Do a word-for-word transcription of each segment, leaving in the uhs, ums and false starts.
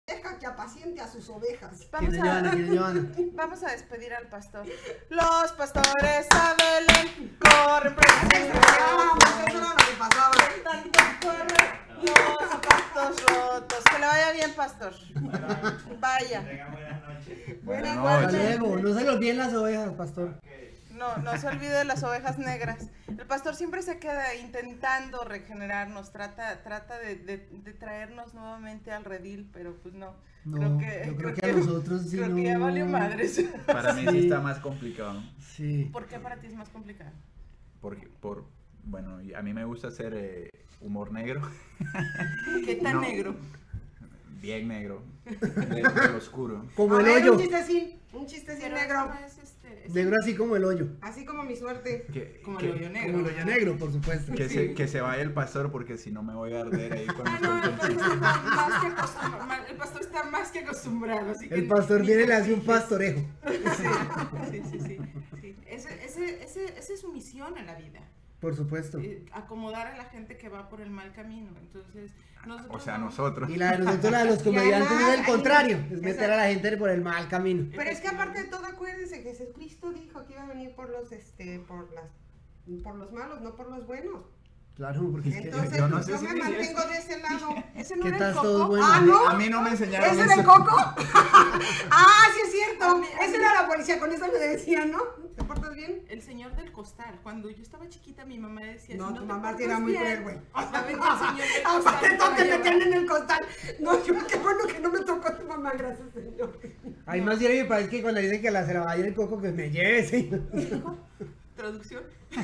Deja que apaciente a sus ovejas. Vamos a, vamos a despedir al pastor. Los pastores a Belén corren Eso era lo que pasaba. tanto corren los zapatos rotos. Que le vaya bien, pastor. Vaya. Buenas noches. Buenas Hasta luego, no se le olviden las ovejas, pastor. No, no se olvide de las ovejas negras. El pastor siempre se queda intentando regenerarnos, trata, trata de, de, de traernos nuevamente al redil, pero pues no. No, creo que, yo creo, creo que a nosotros sí creo no. que ya valió madres. Para mí Sí. sí está más complicado. Sí. ¿Por qué para ti es más complicado? Porque, por, bueno, a mí me gusta hacer eh, humor negro. ¿Qué tan No. negro? Bien negro. De, de oscuro. Como A el ver, hoyo. un chistecín, un chistecín Pero negro. eso no es este, es Negro así como el hoyo. Así como mi suerte. Que, como que- el hoyo negro. Como el hoyo negro, por supuesto. que se, que se vaya el pastor porque si no me voy a arder ahí cuando Ah, no, el estoy pastor, con está más que acostumbrado, el pastor está más que acostumbrado. Así que El pastor ni viene y te le hace un fijes. pastorejo. Sí, sí, sí, sí, sí. Ese, ese, ese, esa es su misión en la vida. Por supuesto. eh, acomodar a la gente que va por el mal camino. Entonces, nosotros O sea, no- nosotros. Y la de nosotros, la de los comediantes, además, es el contrario. Es ahí- meter a la gente por el mal camino. Pero es que aparte de todo, acuérdense que Jesucristo dijo que iba a venir por los, este, por las, por los malos, no por los buenos. Claro, porque es que. Entonces, yo yo, no sé si me ni mantengo de ese lado. ¿Ese no ¿Qué era el tal Coco? todos buenos? Ah, ¿no? A mí no me enseñaron ¿Ese eso. era el Coco? Ah, sí es cierto. A mí- a Ese mí- era la policía, con eso me decían, ¿no? ¿Te portas bien? El señor del costal. Cuando yo estaba chiquita, mi mamá decía: No, si tu te mamá sí portas era muy bien, cruel, güey. ya vete al señor del costal Aparte te va todo a te llevar". metían en el costal. No, yo qué bueno que no me tocó tu mamá, gracias señor. Hay más bien me parece que cuando dicen que la se la va a ir el coco, que me lleve, sí. Traducción.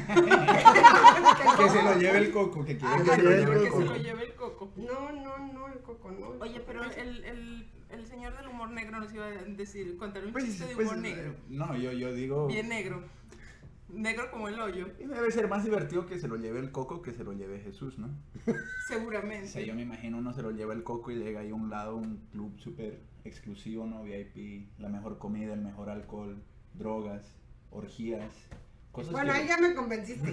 Que se lo lleve el coco, que quiere Ah, que se lo lleve el lleve el que coco. se coco. lo lleve el coco. No, no, no, el Coco no. Oye, pero el, el, el señor del humor negro nos iba a decir, contar un Pues, chiste de pues, humor negro. no, yo, yo digo. Bien negro. Negro como el hoyo, Y debe ser más divertido que se lo lleve el coco que se lo lleve Jesús, ¿no? O seguramente. sea, yo me imagino uno se lo lleva el coco y llega ahí a un lado, un club súper exclusivo, ¿no? V I P, la mejor comida, el mejor alcohol, drogas, orgías, cosas Bueno, que... ahí ya me convenciste.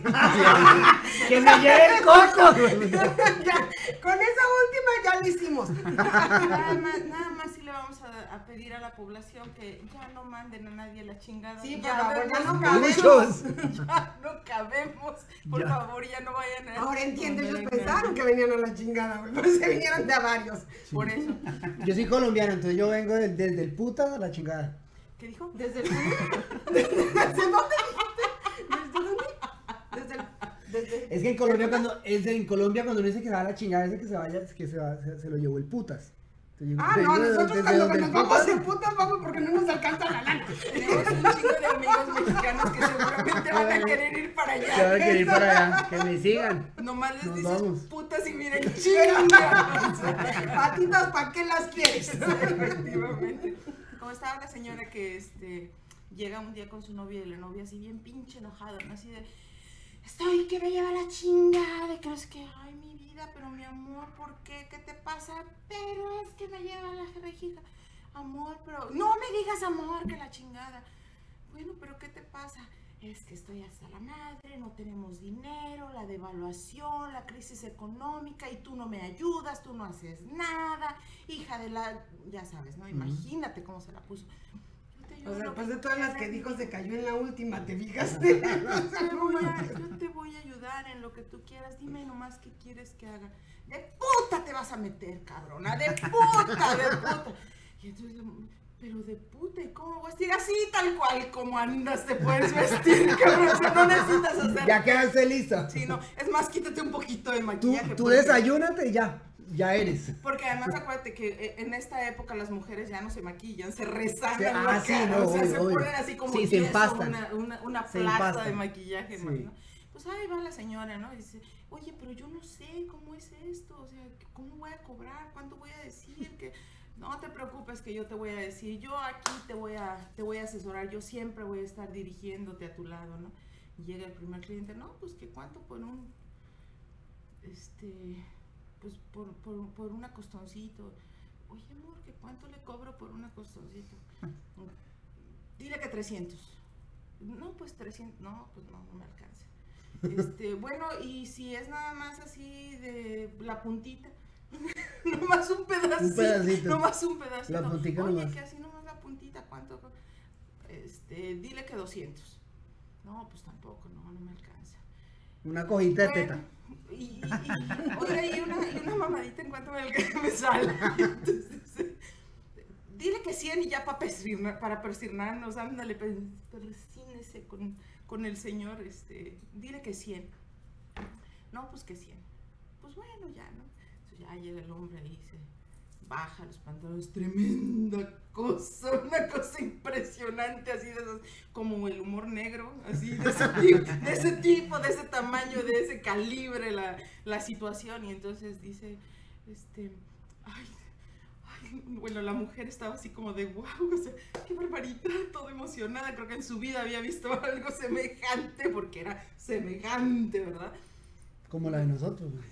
¡Que me lleve el coco! Ya, con esa última ya lo hicimos. Nada más, nada más sí le vamos a, a pedir a la población que ya no manden a nadie a la chingada. Sí, por ya favor, ya vemos- no cabemos. Muchos. Ya no cabemos. Por Ya. favor, ya no vayan a... Ahora entiendo, ellos poner a pensaron que venían a la chingada, güey, pero se vinieron de a varios. Por eso. Yo soy colombiano, entonces yo vengo del- desde el puta a la chingada. ¿Qué dijo? ¿Desde el ¿Desde dónde dijiste? ¿Desde dónde? Desde el... Desde... Es que en Colombia cuando es en Colombia cuando uno dice que se va a la chingada, dice que se vaya, es que se, va, se, se lo llevó el putas. Entonces, yo Ah, vengo no, de- nosotros desde cuando donde nos el vamos putas- de putas vamos porque no nos alcanza la lana. Tenemos un chingo de amigos mexicanos que seguramente van a querer ir para que allá. van a querer ir para allá, que me sigan. Nomás les Nos dices vamos. putas y miren, chingas. Patitas, ¿para qué las quieres? Efectivamente. Como estaba la señora que este llega un día con su novia y la novia así bien pinche enojada, ¿no? Así de, estoy que me lleva la chingada, que no es que, ay, mi vida, pero mi amor, ¿por qué? ¿Qué te pasa? Pero es que me lleva la rejija. Amor, pero no me digas amor, que la chingada. Bueno, pero ¿qué te pasa? Es que estoy hasta la madre, no tenemos dinero, la devaluación, la crisis económica y tú no me ayudas, tú no haces nada, hija de la... Ya sabes, ¿no? Imagínate cómo se la puso. Yo te ayudo O sea, lo después que de todas las quieras, que dijo, mi se vida. cayó en la última, ¿te fijaste? Yo te, voy a, yo te voy a ayudar en lo que tú quieras, dime nomás qué quieres que haga. De puta te vas a meter, cabrona, de puta, de puta. Y entonces, pero de puta, ¿y cómo voy a vestir? Así, tal cual, como andas, te puedes vestir, cabrón, o sea, no necesitas hacer... Ya quedaste lista. Sí, no, es más, quítate un poquito de Tú, maquillaje. tú porque- desayúnate y ya, ya eres. Porque además acuérdate que eh, en esta época las mujeres ya no se maquillan, se rezanan Sí, la ah, sí, cara, no, o sea, obvio, se obvio. ponen así como Sí, se yeso, empastan. una, una, una Se plasta empastan. de maquillaje, Sí. ¿no? Pues ahí va la señora, ¿no? Y dice, oye, pero yo no sé cómo es esto, o sea, ¿cómo voy a cobrar? ¿Cuánto voy a decir? Que no te preocupes que yo te voy a decir, yo aquí te voy a, te voy a asesorar, yo siempre voy a estar dirigiéndote a tu lado, ¿no? Y llega el primer cliente, no, pues que cuánto por un, este, pues por, por, por un acostoncito. Oye, amor, ¿que cuánto le cobro por un acostoncito? Dile que trescientos. No, pues trescientos, no, pues no, no me alcanza. Este, bueno, y si es nada más así de la puntita, Nomás un pedacito. Un pedacito. Nomás un pedacito. La puntita Oye, nomás. que así nomás la puntita, ¿cuánto? Este, dile que doscientos. No, pues tampoco, no, no me alcanza. Una cojita de Bueno, teta. Y, y, y, oiga, y una, y una mamadita en cuanto me, me sale. Entonces, dile que cien y ya para persignar, para persignarnos, ándale, persínese con, con el señor, este, dile que cien. No, pues que cien. Pues bueno, ya, ¿no? Entonces ya llega el hombre ahí, se baja los pantalones, tremenda cosa, una cosa impresionante, así de esos, como el humor negro, así de ese tipo, de ese, tipo, de ese tamaño, de ese calibre, la, la situación, y entonces dice, este, ay, ay, bueno, la mujer estaba así como de wow, o sea, qué barbaridad, toda emocionada, creo que en su vida había visto algo semejante, porque era semejante, ¿verdad? Como la de nosotros, güey.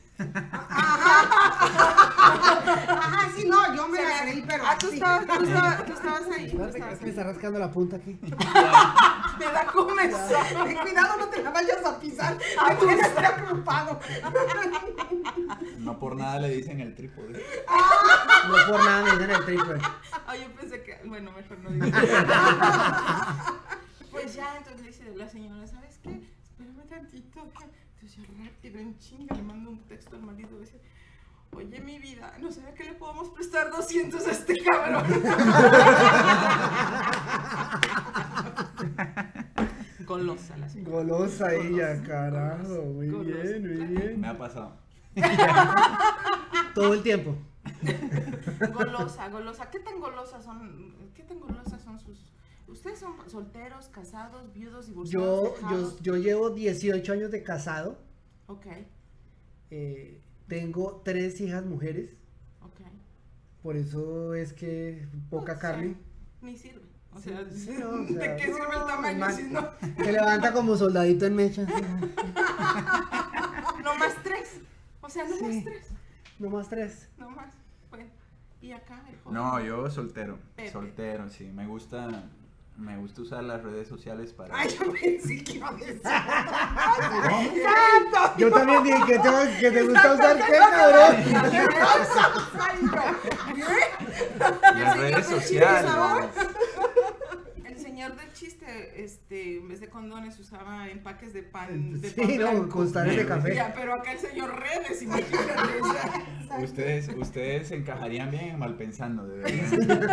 Ajá, sí, no, yo me Se la me- creí, pero Ah, tú sí. estabas, tú estabas, tú estabas ahí. tú Espérate, estabas es que me ahí. está rascando la punta aquí. Me da comezón. Ten cuidado, no te la vayas a pisar. Ah, Te tienes preocupado. No por nada le dicen el trípode. No por nada me dicen el triple. Ay, yo pensé que, bueno, mejor no digo. Pues ya, entonces le dice la señora, ¿sabes qué? Espérame tantito. que- Entonces yo rápido, en chinga, le mando un texto al marido. Dice, oye, mi vida, ¿no será que le podemos prestar doscientos a este cabrón? Golosa la señora. Golosa ella, Golosa, carajo. golosa, Muy golosa. bien, muy bien. Me ha pasado. Todo el tiempo. Golosa, golosa. ¿Qué tan golosas son? ¿Qué tan golosas son sus? ¿Ustedes son solteros, casados, viudos, divorciados, Yo, yo, dejados? yo llevo dieciocho años de casado. Ok, eh, tengo tres hijas mujeres. ok. Por eso es que poca No, o carne. sea, ni sirve. O Sí, sea, sí, no, o ¿de sea, qué sirve el no, tamaño man- si no? Se levanta como soldadito en mecha. así. No más tres. O sea, no Sí. más tres. No más tres. No más. Bueno, y acá el joven. No, yo soltero. Pepe. Soltero, sí. Me gusta, me gusta usar las redes sociales para... Ay, yo pensé que iba a decir. ¡Santo! Yo también dije que, tengo, que te gusta usar qué, cabrón. Las redes sociales. El señor del chiste, este, en vez de condones usaba empaques de pan. De Sí, pan no, blanco. costales de café. Ya, pero acá el señor redes, imagínate. O sea, Ustedes, ustedes se encajarían bien en Malpensando, deberían,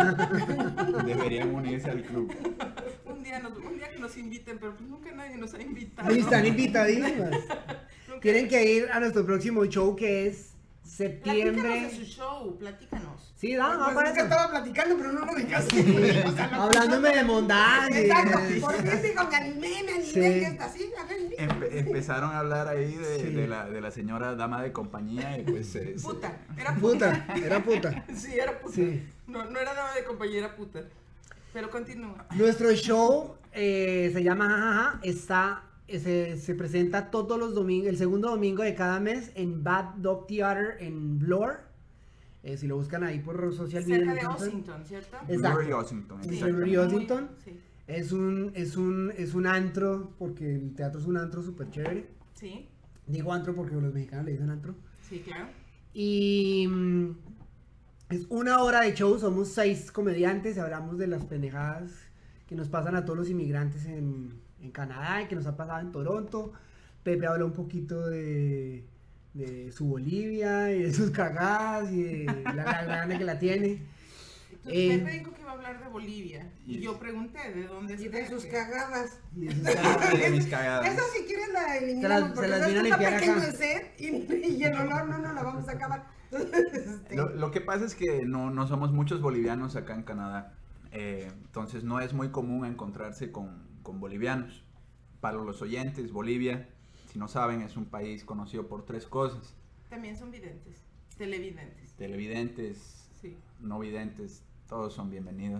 deberían unirse al club. un, día nos- un día que nos inviten, pero pues nunca nadie nos ha invitado. Sí, están invitadísimas. Nunca- Tienen que ir a nuestro próximo show que es septiembre. Platícanos de su show, platícanos. Sí, da, va Pues para es que eso. estaba platicando, pero no lo dejaste. O sea, no- Hablándome de mondaje. Exacto. Por fin digo, me animé, me animé. Sí. Que está así, a ver, mira. Empe- empezaron a hablar ahí de, Sí. de la, de la señora dama de compañía y pues... se- se- Puta, era puta. Puta, era puta. Sí, era puta. Sí. No, no era dama de compañera puta. Pero continúa. Nuestro show eh, se llama Jajaja. Está, eh, se, se presenta todos los domingos, el segundo domingo de cada mes en Bad Dog Theater en Bloor. Eh, si lo buscan ahí por social media. Cerca de entonces, Ossington, ¿cierto? Exacto. Glory Ossington, Sí, exactamente. Glory Ossington. Muy- Sí, Es un, es un, es un antro, porque el teatro es un antro súper chévere. sí, Digo antro porque los mexicanos le dicen antro. sí, claro. Y mm, es una hora de show, somos seis comediantes y hablamos de las pendejadas que nos pasan a todos los inmigrantes en, en Canadá y que nos ha pasado en Toronto. Pepe habla un poquito de, de su Bolivia y de sus cagadas y de la, la grande que la tiene. Entonces, Eh, Pepe dijo que iba a hablar de Bolivia. Y y- yo pregunté de dónde es Y de sus Pepe? cagadas. Y de sus cagadas. De mis cagadas. Esa si quieres la Se eliminamos. las- se porque las sabes vino a que está limpiar pequeño acá. el set y, y el olor no, no la vamos a acabar. Este, Lo, lo que pasa es que no, no somos muchos bolivianos acá en Canadá. Eh, entonces no es muy común encontrarse con, con bolivianos. Para los oyentes, Bolivia, si no saben, es un país conocido por tres cosas. También son videntes, televidentes. Televidentes, Sí. no videntes, todos son bienvenidos.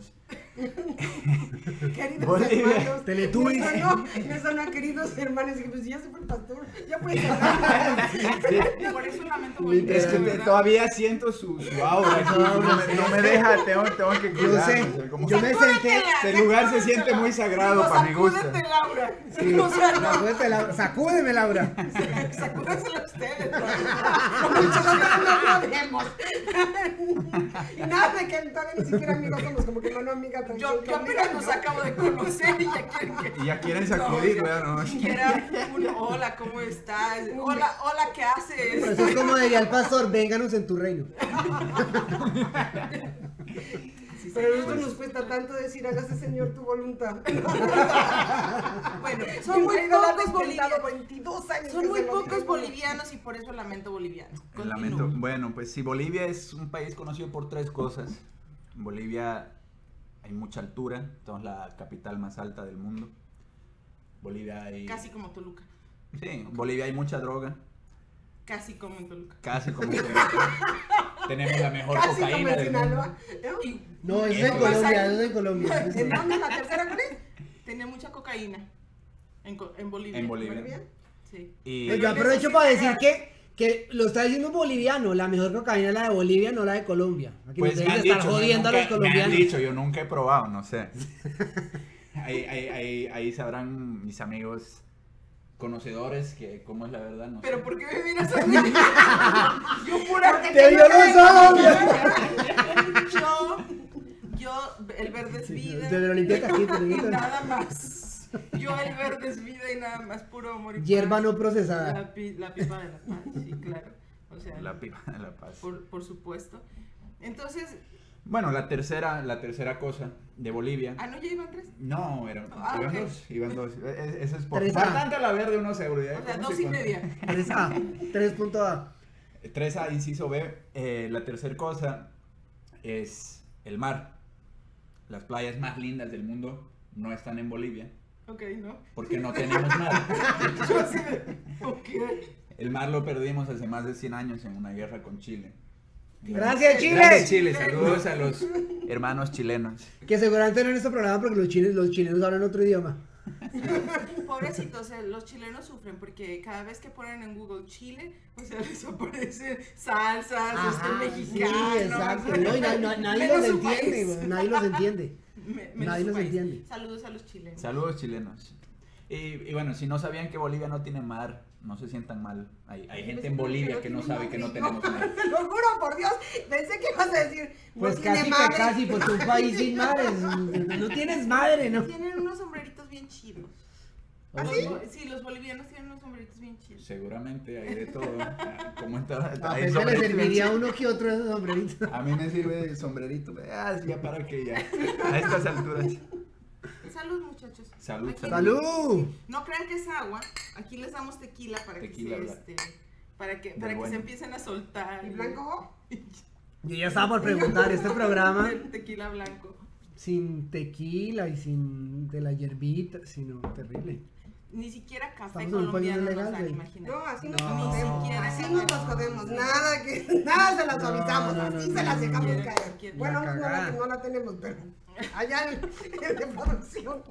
Queridos Bolivia. hermanos. Teletubbies. Me sonó, me sonó, queridos hermanos. Y dije, pues ya se fue el pastor. Ya puedes hablar. Por eso lamento Es Bolivia. que de te- verdad. todavía siento su, su aura aquí, no, me, no me deja, tengo, tengo que Yo cuidarme, sé, o sea, como- yo me senté. Este lugar se siente muy sagrado para mi gusto. Sacúdete, Laura. Sí, O sea, no, sacúdete, Laura. Sacúdeme, Laura. sacúdeselo ustedes. No podemos. Y nada de que todavía ni siquiera amigos somos, como que no, amiga. Yo, yo apenas los acabo de conocer y ya quieren que... Y ya quieren sacudir, No, ¿verdad? No. Quiera un hola, ¿cómo estás? Hola, hola, ¿qué haces? Eso es como diría el pastor, vénganos en tu reino. Pero a nosotros nos cuesta tanto decir, hágase Señor tu voluntad. Bueno, Son son muy muy pocos pocos bolivianos. veintidós años. Son que muy se lo pocos digo. bolivianos y por eso lamento boliviano. El Continúo. lamento. Bueno, pues sí, Bolivia es un país conocido por tres cosas. En Bolivia hay mucha altura, somos la capital más alta del mundo. Bolivia hay... Casi como Toluca. Sí, en Bolivia hay mucha droga, Casi como en Toluca. casi como... Tenemos la mejor Casi como cocaína en del Sinaloa. mundo. ¿No? Y No, eso es En en Colombia, eso es en Colombia. ¿En dónde la tercera cuál es? tenía mucha cocaína en, Co- en Bolivia. En Bolivia. Bolivia. Sí. Y Pues yo aprovecho para decir que, que lo está diciendo un boliviano, la mejor cocaína es la de Bolivia, no la de Colombia. Aquí pues nos me deben han de estar dicho, jodiendo nunca- a los me han colombianos. dicho, yo nunca he probado, no sé. Ahí, ahí, ahí, ahí sabrán mis amigos conocedores que cómo es la verdad, no Pero sé. ¿por qué me miras a mí? Yo pura ¡Te vio los ojos! Yo, yo, el verde es vida. Te lo limpié aquí, te lo Y limpié. nada más. Yo el verde es vida y nada más puro amor y Hierba paz. no procesada. La, pi- la pipa de la paz, sí, claro. O sea, La pipa de la paz. por, por supuesto. Entonces, Bueno, la tercera, la tercera cosa de Bolivia. ah, no, ya iban tres. No, eran, Ah, iban ok. dos, iban dos. Es- Eso es por Tres A. bastante a la verde unos euros. ¿eh? O sea, ¿Cómo dos se y cuenta? media. tres A, tres punto A. tres A, inciso B. Eh, la tercera cosa es el mar. Las playas más lindas del mundo no están en Bolivia Ok, ¿no? porque no tenemos mar. Yo así de, ok. El mar lo perdimos hace más de cien años en una guerra con Chile. Gracias, Chile. Gracias, Chile. Saludos a los hermanos chilenos. Que seguramente no en este programa porque los chilenos, los chilenos hablan otro idioma. Pobrecitos, o sea, los chilenos sufren porque cada vez que ponen en Google Chile, o sea, les aparecen salsas, Ajá, este, sí, mexicanos. exacto. No, y na- na- nadie Menos los su entiende, país. güey, nadie los entiende. Me- menos Nadie su los país. entiende. Saludos a los chilenos. Saludos chilenos. Y, y bueno, si no sabían que Bolivia no tiene mar, no se sientan mal. Hay, hay gente en Bolivia que no sabe que no tenemos mar. Te lo juro por Dios. Pensé que ibas a decir. no Pues tiene casi que madre. casi, porque un país sin madre, no tienes madre, ¿no? Tienen unos sombreritos bien chidos. ¿Ah, Los sí? bo- Sí, los bolivianos tienen unos sombreritos bien chidos. Seguramente hay de todo. Como en todas- A hay veces le sombreritos serviría bien- uno que otro esos sombreritos. A mí me sirve el sombrerito. Ah, sí, ya para que ya. A estas alturas. Salud, muchachos. Salud, Aquí- salud. ¡Salud! No crean que es agua. Aquí les damos tequila para Tequila que se, blanco. este, para que, Del para que bueno. se empiecen a soltar. ¿Y blanco? Yo ya estaba por preguntar, este programa El tequila blanco. sin tequila y sin de la hierbita, sino terrible. Ni siquiera café Estamos en un país colombiano nos ilegal, dan, güey. imagínate. No, así nos No. jodemos. Ni siquiera Así café. nos los jodemos. Nada que. Nada se las No, suavizamos. no, Así no, se no, las no, dejamos no. caer. Bueno, La no, cagada. la, no la tenemos, pero. Allá en, en de producción.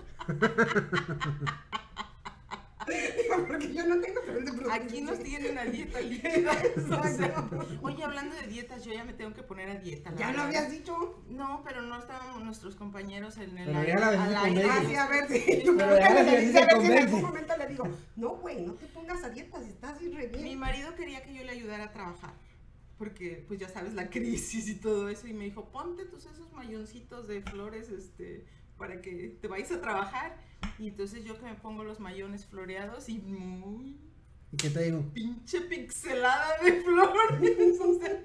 Digo, porque yo no tengo, pero el de producción. Aquí nos sí. tienen a dieta líquida. O sea, Exacto. oye, hablando de dietas, yo ya me tengo que poner a dieta. la Ya lo verdad. habías dicho. No, pero no estábamos nuestros compañeros en el Pero aire- déjala ver si al se aire. convence. Ah, sí, a ver si. Pero Yo déjala le ver si decía, se a ver si en convence. algún momento le digo, no, güey, no te pongas a dieta si estás así re Mi bien. marido quería que yo le ayudara a trabajar, porque pues ya sabes la crisis y todo eso, y me dijo, ponte tus esos mayoncitos de flores, este, para que te vayas a trabajar, y entonces yo que me pongo los mayones floreados y muy ¿Y qué te digo? pinche pixelada de flores, o sea,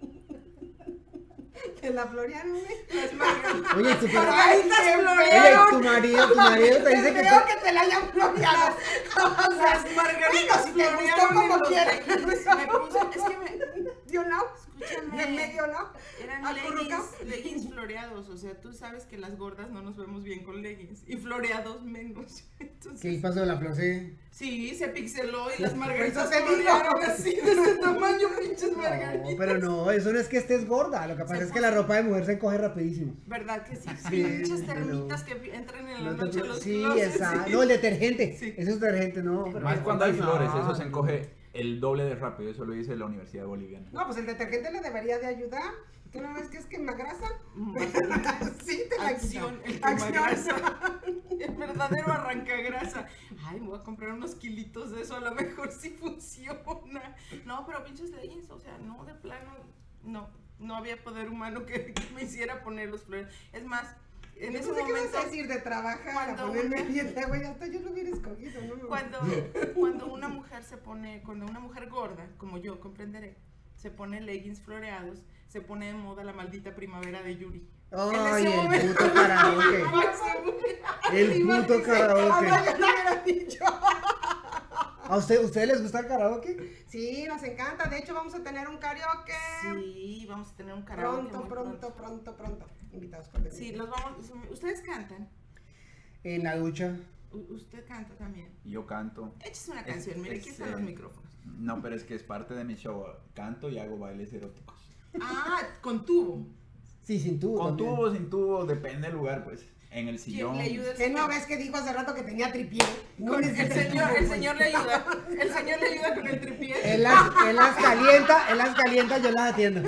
Te la florearon, güey. las margaritas, Oye, tu, pero- margaritas Oye, oye, florearon, tu marido, tu marido te dice Qué que feo te- que te la hayan floreado. O sea, las margaritas bueno, si te gustó florearon como en los- quieras. me puso, es que me, de un lado, Escúchame. de medio lado. Eran Acurrucados. leggings, leggings floreados, o sea, tú sabes que las gordas no nos vemos bien con leggings, y floreados menos. Entonces, ¿Qué pasó de la flor? Sí. sí, se pixeló y las margaritas Eso te digo. florearon así, de este tamaño, pinches margaritas. No, pero no, eso no es que estés gorda. Lo que pasa Se es que la ropa de mujer se encoge rapidísimo. ¿Verdad que sí? Sí, Pinches pero- termitas que entran en la No te noche a preocupes. los Sí, closets, exacto. sí. No, el detergente. Sí. Ese es detergente, no. pero- Más cuando hay no, flores, eso se no. encoge el doble de rápido, eso lo dice la Universidad Boliviana. No, pues el detergente le debería de ayudar. ¿Tú no ves que es quemagrasa? Bastante. Sí, te la Acción, el quita. Acción. quemagrasa. El verdadero arrancagrasa. Ay, me voy a comprar unos kilitos de eso, a lo mejor sí funciona. No, pero pinches leggings, o sea, no, de plano, no. No había poder humano que, que me hiciera poner los flores. Es más, en Yo ese no sé qué momento, vas a decir de trabajar a cuando ponerme una- dieta, güey. Hasta yo lo hubiera escogido, ¿no? cuando, cuando una mujer se pone, cuando una mujer gorda, como yo comprenderé, se pone leggings floreados, se pone de moda la maldita primavera de Yuri. Ay, En ese el momento- puto karaoke. El puto karaoke. Ahora ya lo hubiera dicho. ¿A usted, ustedes les gusta el karaoke? Sí, nos encanta. De hecho, vamos a tener un karaoke. Sí, vamos a tener un karaoke Pronto, muy pronto, pronto, pronto. Invitados con Sí, los vamos, ustedes cantan, En la ducha. U- usted canta también. Yo canto. Échese una Es- canción, mire, es, aquí están eh, los micrófonos. No, pero es que es parte de mi show. Canto y hago bailes eróticos. Ah, con tubo. Sí, sin tubo. Con también. tubo, sin tubo, depende del lugar, pues. En el ¿Quién sillón. le ayuda el ¿Qué no señor? ves que dijo hace rato que tenía tripié? No Con- necesita el señor, tubo, el güey. señor le ayuda. El señor le ayuda con el tripié. Él las, él las calienta, él las calienta, yo las atiendo.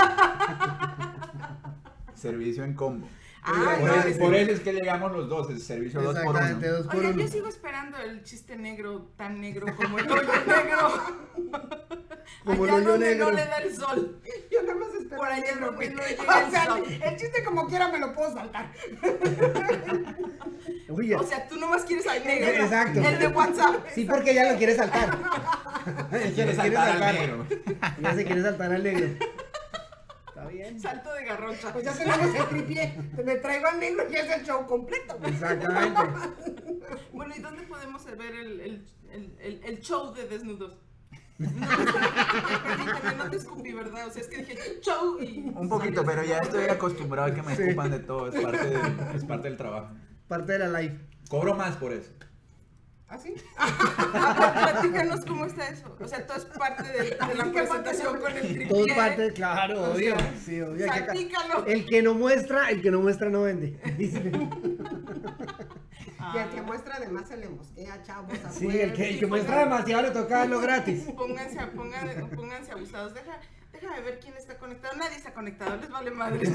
Servicio en combo. Ah, por, no, eso, es- por eso es que llegamos los dos, el servicio dos por Exactamente, uno. dos por Oigan, uno. yo sigo esperando el chiste negro, tan negro como el hoyo negro. Como el Allá hoyo donde negro. no le da el sol. Yo nada más espero Por allá el negro, donde güey. no llega O sea, el sol. el chiste como quiera me lo puedo saltar. Uy, ya. O sea, tú nomás quieres al negro. Exacto. El de WhatsApp. Sí, porque ella lo quiere saltar. Ella Quiere lo saltar al negro. Ella se quiere saltar al negro. Está bien. Salto de garrocha. Pues ya tenemos el tripié. Me traigo al negro y es el show completo. Exactamente. Bueno, ¿y dónde podemos ver el, el, el, el, el show de desnudos? No, permíteme, no te escupí, ¿verdad? O sea, es que dije show y... Un poquito, pero ya estoy acostumbrado a que me Sí. escupan de todo, es parte, de- es parte del trabajo. Parte de la live. Cobro más por eso. ¿Así? Platícanos cómo está eso. O sea, todo es parte de, de la presentación con el tripié. Todo es parte, claro, O obvio. sea, Sí, obvio. hay que ca- salpícalo. El que no muestra, el que no muestra no vende. Dice. Y el que muestra además se le mosquea, chavos. Sí, el que, el que muestra demasiado le toca darlo gratis. Pónganse, a- pongan- pónganse abusados. Deja, déjame ver quién está conectado. Nadie está conectado, les vale madre.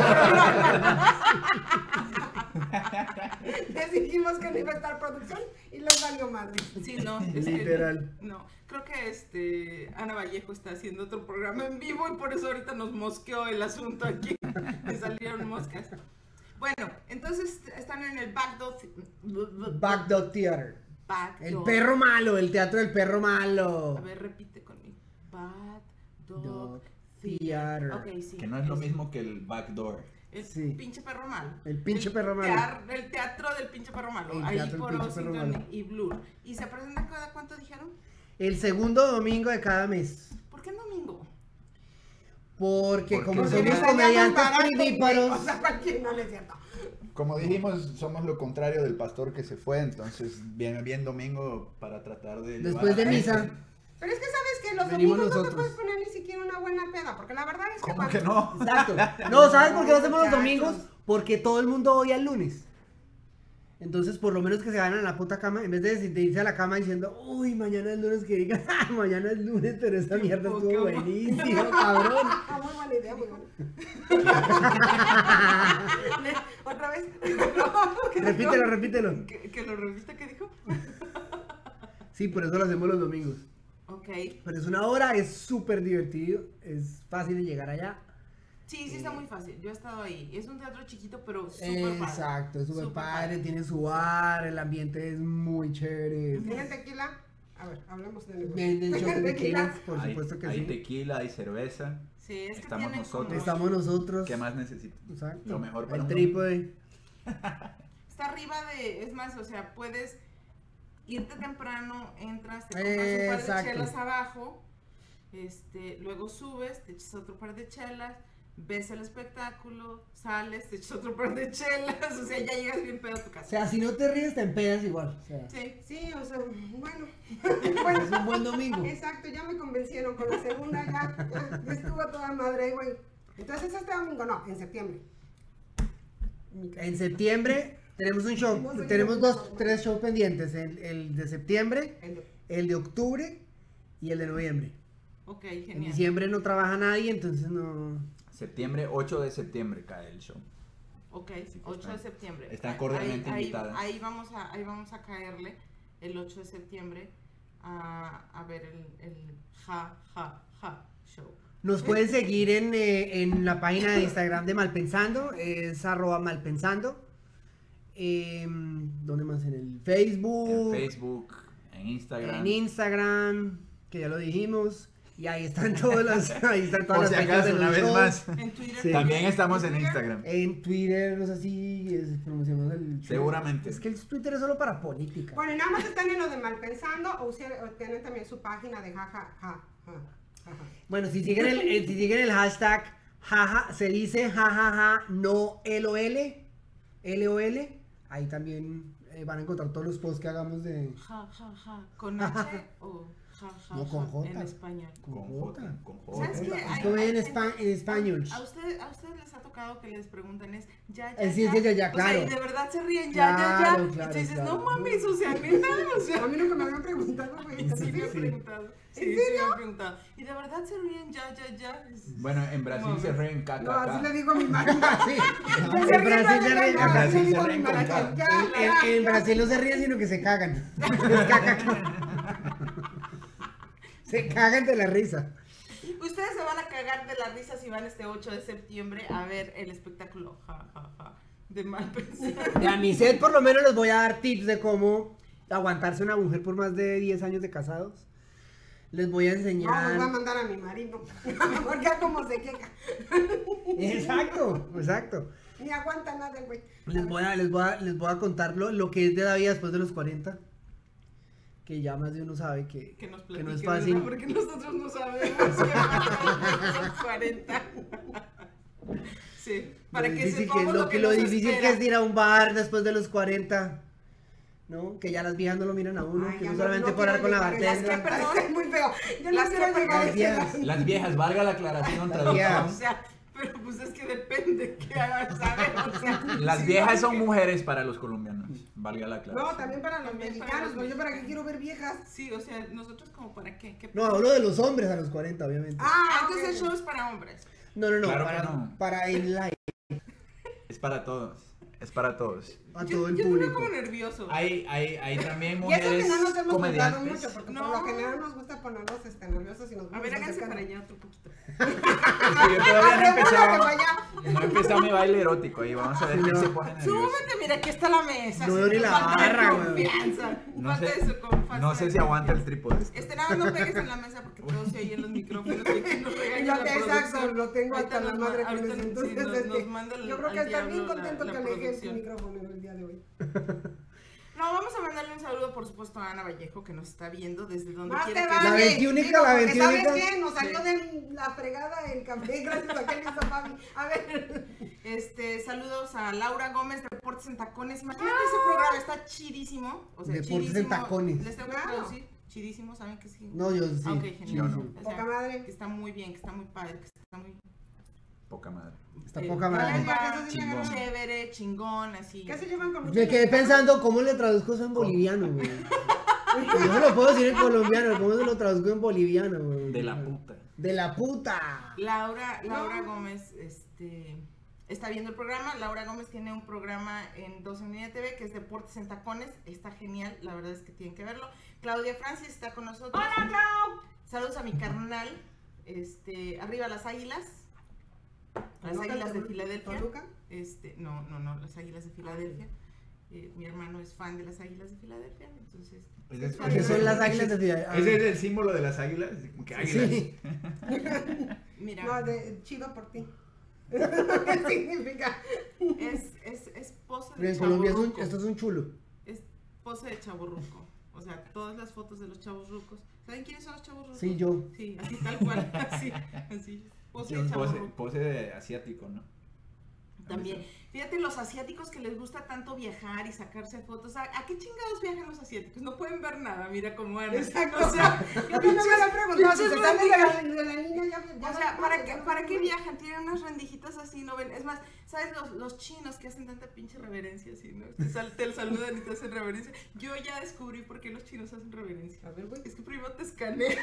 Les dijimos que no iba a estar producción y les valió madre. Sí, no, es Literal. que no. Creo que este Ana Vallejo está haciendo otro programa en vivo y por eso ahorita nos mosqueó el asunto aquí. Me salieron moscas. Bueno, entonces están en el Backdoor Backdog Theater. Backdoor. El perro malo, el teatro del perro malo. A ver, repite conmigo. Bad Dog Dog Theater. Theater. Ok, sí. Que no es lo mismo que el backdoor. El Sí. pinche perro malo. El pinche perro malo. tear- el teatro del pinche perro malo. El Ahí teatro del por pinche Washington perro malo. y Blur. ¿Y se presenta cada cuánto dijeron? El segundo domingo de cada mes. ¿Por qué en domingo? Porque Porque como no somos sería comediantes O primíparos. sea, cualquier no le es cierto. Como dijimos, somos lo contrario del pastor que se fue, entonces viene bien domingo para tratar de... llevar Después a de la misa. gente. Pero es que sabes que los Venimos domingos no te nosotros. puedes poner ni siquiera una buena peda, porque la verdad es que ¿Cómo cuando- que no? Exacto. No, ¿sabes por qué lo hacemos los Muchachos. domingos? Porque todo el mundo odia el lunes. Entonces, por lo menos que se vayan a la puta cama, en vez de, de irse a la cama diciendo, uy, mañana es lunes, que digan, ah, mañana es lunes, pero esa mierda Qué estuvo poca buenísima, cabrón. Ah, muy buena idea, muy buena. Otra vez. Repítelo, repítelo. ¿Que, que lo revista que dijo? Sí, por eso lo hacemos los domingos. Ok. Pero es una hora, es súper divertido, es fácil de llegar allá. Sí, sí está muy fácil. Yo he estado ahí. Es un teatro chiquito, pero súper padre. Exacto, es súper Súper padre, padre. tiene su bar, el ambiente es muy chévere. ¿Tienen tequila? A ver, hablemos de negocio. Venden shots de tequila, por Hay, supuesto que hay sí. tequila, hay cerveza. Sí, es que Estamos tienen nosotros. como- Estamos nosotros. ¿Qué más necesito? Exacto. Lo mejor para El un trípode. Está arriba de... Es más, o sea, puedes irte temprano, entras, te compras un par de Exacto. chelas abajo este, luego subes, te echas otro par de chelas, ves el espectáculo, sales, te echas otro par de chelas, o sea, ya llegas bien pedo a tu O casa. sea, si no te ríes, te empedas igual. O sea, Sí. Sí, o sea, bueno. es un buen domingo. Exacto, ya me convencieron con la segunda, ya, ya, ya estuvo a toda madre, güey. Entonces este domingo, no, en septiembre. En septiembre tenemos un show, No sé tenemos qué- dos, tres shows pendientes, el, el de septiembre, El de- el de octubre y el de noviembre. Ok, En genial. diciembre no trabaja nadie, entonces no... Septiembre, ocho de septiembre cae el show. Ok, que ocho están- de septiembre. están Ahí- cordialmente ahí, invitadas. Ahí vamos, a, ahí vamos a caerle el ocho de septiembre a, a ver el, el Ja, Ja, Ja show. Nos pueden seguir en, eh, en la página de Instagram de Malpensando, es arroba malpensando. Eh, ¿Dónde más? En el En Facebook, Facebook, en Instagram. en Instagram, que ya lo dijimos. Y ahí están todas las, ahí están todas Por si las fechas acaso, de una los vez shows. más. En Twitter Sí. También estamos en Instagram. En Twitter, no sé si es- promocionamos el show. Seguramente. Es que el Twitter es solo para política. Bueno, y nada más están en lo de Malpensando o, usi- o tienen también su página de jaja, ja, ja, ja, ja. Bueno, si siguen el, eh, si siguen el hashtag, jaja, se dice jajaja, no L O L, L O L, ahí también eh, van a encontrar todos los posts que hagamos de... Ja, ja, ja. ¿Con H o ja, ja, No, con ja J. en español? Con J. J. Con ¿Sabes J. qué? Es Hay- como hay en, gente- espa- en español. ¿A ustedes, a ustedes les ha tocado que les preguntan es ya, ya, Eh, sí, sí, ya, ya, O sea, claro. y de verdad se ríen ya, Claro, ya, ya. claro, y tú dices, claro. no mames, o sea, neta, o sea. A mí nunca me habían preguntado, güey. Sí, me han sí. preguntado. Sí, ¿En sí me han preguntado. Y de verdad se ríen ya, ya, ya. Es- Bueno, en Brasil No, se ríen No, así caca. le digo a mi marido. Sí. Se En ríe, Brasil se ya, ríen, ya, en ya, Brasil le se digo a mi ríen con marido, caca. ya, En, en- ya, en ya. Brasil no se ríen, sino que se cagan. Es caca. Se cagan de la risa. Ustedes se van a cagar de la risa si van este ocho de septiembre a ver el espectáculo ja, ja, ja, de mal pensar. De a mi set por lo menos les voy a dar tips de cómo aguantarse una mujer por más de diez años de casados. Les voy a No, los voy a enseñar... mandar a mi marido. Porque a como se queja. Exacto, exacto. Ni aguanta nada el güey. Les voy a, les voy a, les voy a contar lo, lo que es de la vida después de los cuarenta. Que ya más de uno sabe que, Que nos que no platiquen, es ¿verdad? fácil. Porque nosotros no sabemos qué pasa a los cuarenta. Sí, para lo que difícil que, sepamos lo, lo que lo nos difícil espera. que es ir a un bar después de los cuarenta. ¿No? Que ya las viejas no lo miran a uno, Ay, que ya no no- solamente no por hablar con la quiero llegar a bartender. ese- Parece muy feo. Yo no Las quiero que- llegar a las ese viejas. grado. Las viejas, valga la aclaración, O traducción. sea, pero pues es que depende qué hagas, ¿sabes? O sea, Las sí, viejas porque- son mujeres para los colombianos, valga la aclaración. No, también para los También para mexicanos, los pero yo para qué mexicanos. quiero ver viejas. Sí, o sea, nosotros como para qué. ¿Qué No, hablo de los hombres a los cuarenta, obviamente. Ah, Antes ok. el show es para hombres. No, no, no, Claro que para, no. para el live, Es para todos, es para todos. a Yo, todo el yo te veo público. como nervioso. Hay, hay, hay también Y eso que mujeres no nos hemos juntado comediantes. mucho, porque No. por lo general nos gusta ponernos este, nerviosos y nos A vamos ver, háganse acercando. para allá otro poquito. Es que yo todavía no he Arrebólate empezado, para allá. no he empezado mi baile erótico y vamos a ver quién se pone nervioso. Súbete, mira, aquí está la mesa. No sí, veo ni te la falta de barra, güey. confianza. No Falta sé, de su confianza. no sé si aguanta el trípode. Este, nada más no pegues en la mesa porque todo se oye en los micrófonos y que nos regaña Y la lo que- exacto, producción. lo tengo Ahorita hasta la nos madre ma- con ahorita eso. sí, Entonces, nos- este, nos manda el- yo creo que al está bien diablo la- contento la que aleje el producción. micrófono el día de hoy. No, vamos a mandarle un saludo, por supuesto, a Ana Vallejo, que nos está viendo desde donde Más quiera te que vale. La veintiúnica, Digo, la porque veintiúnica. ¿sabes qué? Nos salió Sí. de la fregada el café gracias a que le hizo Fabi. A ver. Este, saludos a Laura Gómez, Deportes en Tacones. Imagínate ese programa, está chidísimo. O sea, Deportes en chidísimo. Tacones. Les tengo que Claro. traducir. Chidísimo, ¿saben que sí? No, yo sí. Ah, ok, yo genial. no. O sea, Poca madre. que está muy bien, que está muy padre, que está muy... Poca madre. Está eh, poca madre. Ay, ya, eso sí me Chingón. agarró. chévere, chingón, así. ¿Qué se llevan con mucho Me quedé mexicano? pensando cómo le traduzco eso en boliviano, güey. Yo no lo puedo decir en colombiano, ¿cómo se lo traduzco en boliviano, güey? De la puta. De la puta. Laura, Laura No. Gómez, este, está viendo el programa. Laura Gómez tiene un programa en dos en Línea T V que es Deportes en Tacones. Está genial, la verdad es que tienen que verlo. Claudia Francis está con nosotros. ¡Hola, Clau! Saludos a mi carnal. Este, arriba las águilas. Las ¿Toluca, águilas de Tolu- Filadelfia. Toluca? Este, no, no, no, las águilas de Filadelfia. Eh, mi hermano es fan de las águilas de Filadelfia, entonces. Ese es- ¿Qué son las águilas de Filadelfia? Ese es el símbolo de las águilas. ¿Qué águilas? Sí. Mira, No, de, chido por ti. ¿Qué significa? es, es, es pose Pero de en Colombia es un- chavorruco. esto es un chulo. Es pose de chavorruco. O sea, todas las fotos de los chavos rucos ¿Saben quiénes son los chavos rusos? Sí, yo. Sí, así tal cual, así, así. Pose de Pose, chavorruco. pose de asiático, ¿no? También. Fíjate, los asiáticos que les gusta tanto viajar y sacarse fotos. ¿A, a qué chingados viajan los asiáticos? No pueden ver nada, mira cómo andan. Exacto. O sea, Yo también me lo he preguntado, si se pinches salen de la, rendijas. de la línea ya... ya O sea, no, ¿para ya qué, no ¿para se qué puede. viajan? Tienen unas rendijitas así, ¿no ven? Es más, ¿sabes? Los, los chinos que hacen tanta pinche reverencia así, ¿no? Te, sal, te saludan y te hacen reverencia. Yo ya descubrí por qué los chinos hacen reverencia. A ver, güey. Es que primero te escanean.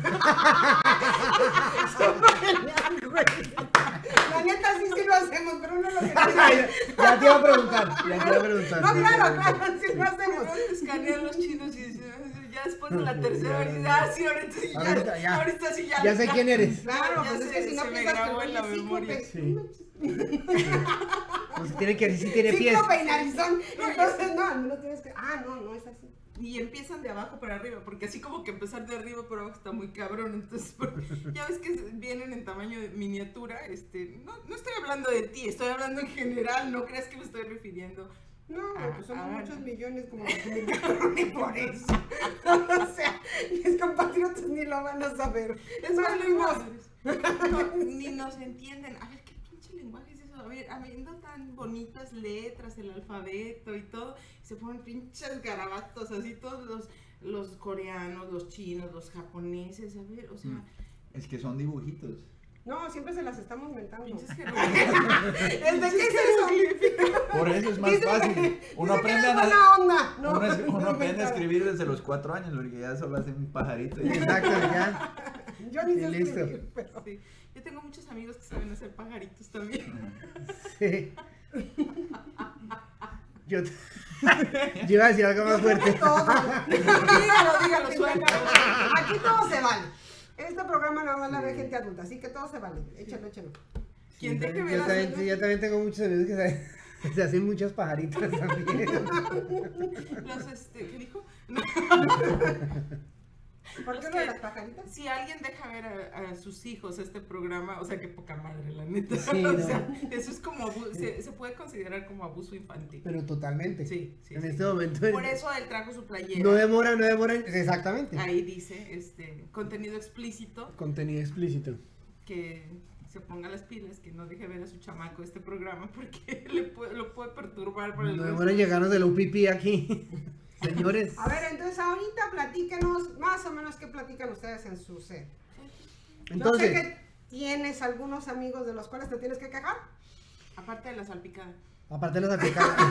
La neta sí, sí lo hacemos, pero no lo ya, hacemos. ya te iba a preguntar, ya te iba a preguntar. No, ya te iba a claro, preguntar. claro, sí lo hacemos. Primero te escanean los chinos y dicen, ya después de la tercera vez, ah, sí, ahorita sí, ya, Ahorita ya. ahorita sí, ya. Ya sé quién eres. Claro, Ya pues es se- que si no se me piensas grabó que en la el memoria. cíclope. Sí. Pues tiene que sí tiene pies. Cíclope y narizón. No, Entonces, no, no lo tienes que... Ah, no, no es así. Y empiezan de abajo para arriba, porque así como que empezar de arriba para abajo está muy cabrón. Entonces, por- ya ves que vienen en tamaño de miniatura. Este, no, no estoy hablando de ti, estoy hablando en general. No creas que me estoy refiriendo. No, Ah, pues somos ah, muchos no. millones como que me cabrón y por eso. O sea, mis compatriotas ni lo van a saber. Es más, Vale, primos. madres. No, ni nos entienden. A ver, ¿qué pinche lenguaje es eso? A ver, habiendo tan bonitas letras, el alfabeto y todo, se ponen pinches garabatos, así todos los, los coreanos, los chinos, los japoneses, a ver, o sea, Mm. Es que son dibujitos. No, siempre se las estamos mentando. pinches jeroglíficos. ¿Es de qué es eso? Por eso es más Dice que- fácil. Uno dice que aprende, eres a, buena onda. No, uno, es- uno no, aprende a mentira. escribir desde los cuatro años, porque ya solo hace un pajarito. y- Exacto, ya. Yo ni Y sé listo. escribir, pero... Sí. Yo tengo muchos amigos que saben hacer pajaritos también. Sí. Yo, te- yo iba a decir algo más fuerte. Todo. dígalo, dígalo, suéltalo. Aquí todo se vale. Este programa nada más la ve gente adulta, así que todo se vale. Échalo, échalo. Quien deje yo, ver también, hacer sí, yo también tengo muchos amigos que se, se hacen muchas pajaritas también. los, este, ¿qué dijo? ¿Por qué Es lo de que- las pajaritas? Si alguien deja ver a, a sus hijos este programa, o sea, qué poca madre, la neta. Sí, o no. sea, eso es como, abu- se, se puede considerar como abuso infantil. Pero totalmente. Sí, sí, En sí. este momento. Por eso él trajo su playera. No demora, no demora. Exactamente. Ahí dice, este, contenido explícito, Contenido explícito. que se ponga las pilas, que no deje ver a su chamaco este programa porque le puede, lo puede perturbar por el No resto. demora en llegarnos de la U P P aquí. Señores. A ver, entonces ahorita platíquenos más o menos qué platican ustedes en su set. Entonces. Yo sé que tienes algunos amigos de los cuales te tienes que quejar. Aparte de la salpicada. Aparte de los aplicados.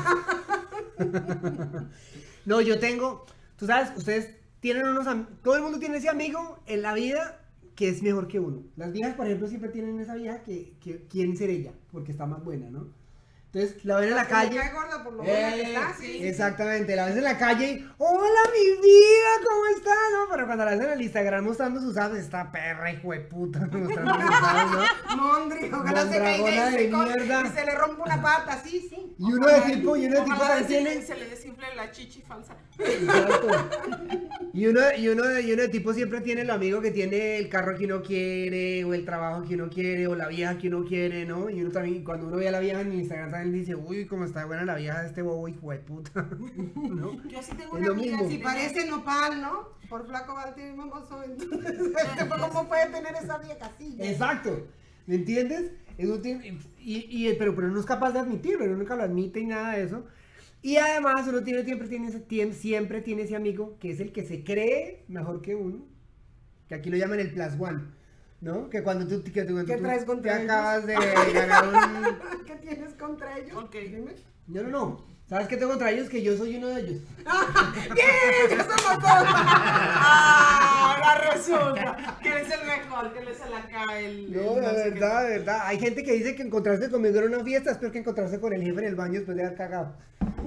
No, yo tengo. Tú sabes, ustedes tienen unos. am- Todo el mundo tiene ese amigo en la vida que es mejor que uno. Las viejas, por ejemplo, siempre tienen esa vieja que, que quieren ser ella, porque está más buena, ¿no? Entonces la ven en la Que me calle. cae gorda por lo buena que Eh, está, sí. Exactamente, la ves en la calle y, hola mi vida, ¿cómo estás? No, pero cuando la ves en el Instagram mostrando sus apps, está perra, hijo de puta, mostrando sus apps, ¿no? Mondri, ojalá se caiga Mondragona y de se, co- mierda. y se le rompa una pata, sí, sí. Y uno de tipo, y uno de tipo Ojalá también se, tiene. se le desinfle la chichi falsa. Exacto. Y uno, y, uno, y uno de tipo siempre tiene el amigo que tiene el carro que uno quiere, o el trabajo que uno quiere, o la vieja que uno quiere, ¿no? Y uno también, cuando uno ve a la vieja en Instagram, también dice, uy, cómo está buena la vieja de este bobo, hijo de puta. ¿No? Yo sí tengo Es una lo amiga mismo. así Si parece nopal, ¿no? Por flaco Valtir y Mamoso, entonces, este, ¿cómo puede tener esa vieja así? Exacto. ¿Me entiendes? Eso tiene- y, y, pero, pero no es capaz de admitirlo, uno nunca lo admite y nada de eso. Y además uno tiene, siempre, tiene ese, tiem- siempre tiene ese amigo que es el que se cree mejor que uno, que aquí lo llaman el plus one, ¿no? Que cuando tú, que, cuando ¿Qué tú traes te contra ellos? acabas de ganar un... ¿Qué tienes contra ellos? Ok. Dime. No, no, no. ¿Sabes qué tengo contra ellos? Que yo soy uno de ellos. ¡Bien! ¡Ya somos dos! ¡Ah! Ahora resulta que eres el mejor, que eres el acá, el. No, el de sé qué. verdad, de verdad. Hay gente que dice que encontrarse conmigo en una fiesta es peor que encontrarse con el jefe en el baño después de haber cagado.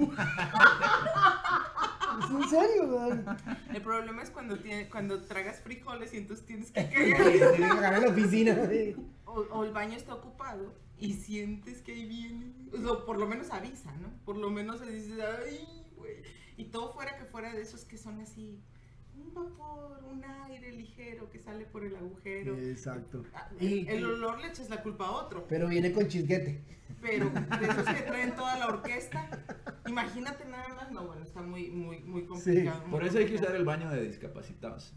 ¿Es en serio, weón? El problema es cuando, tiene, cuando tragas frijoles y entonces tienes que Tiene cagar. que cagar en la oficina. Sí. O, o el baño está ocupado y sientes que ahí viene. O por lo menos avisa, ¿no? Por lo menos se dice, ay, güey. Y todo fuera que fuera de esos que son así. Un vapor, un aire ligero que sale por el agujero. Exacto. Ah, Y- El, el olor le echas la culpa a otro. Pero viene con chisguete. Pero de esos que traen toda la orquesta, imagínate imagínate nada más, no, bueno, está muy, muy, muy complicado. Por eso hay que usar el baño de discapacitados.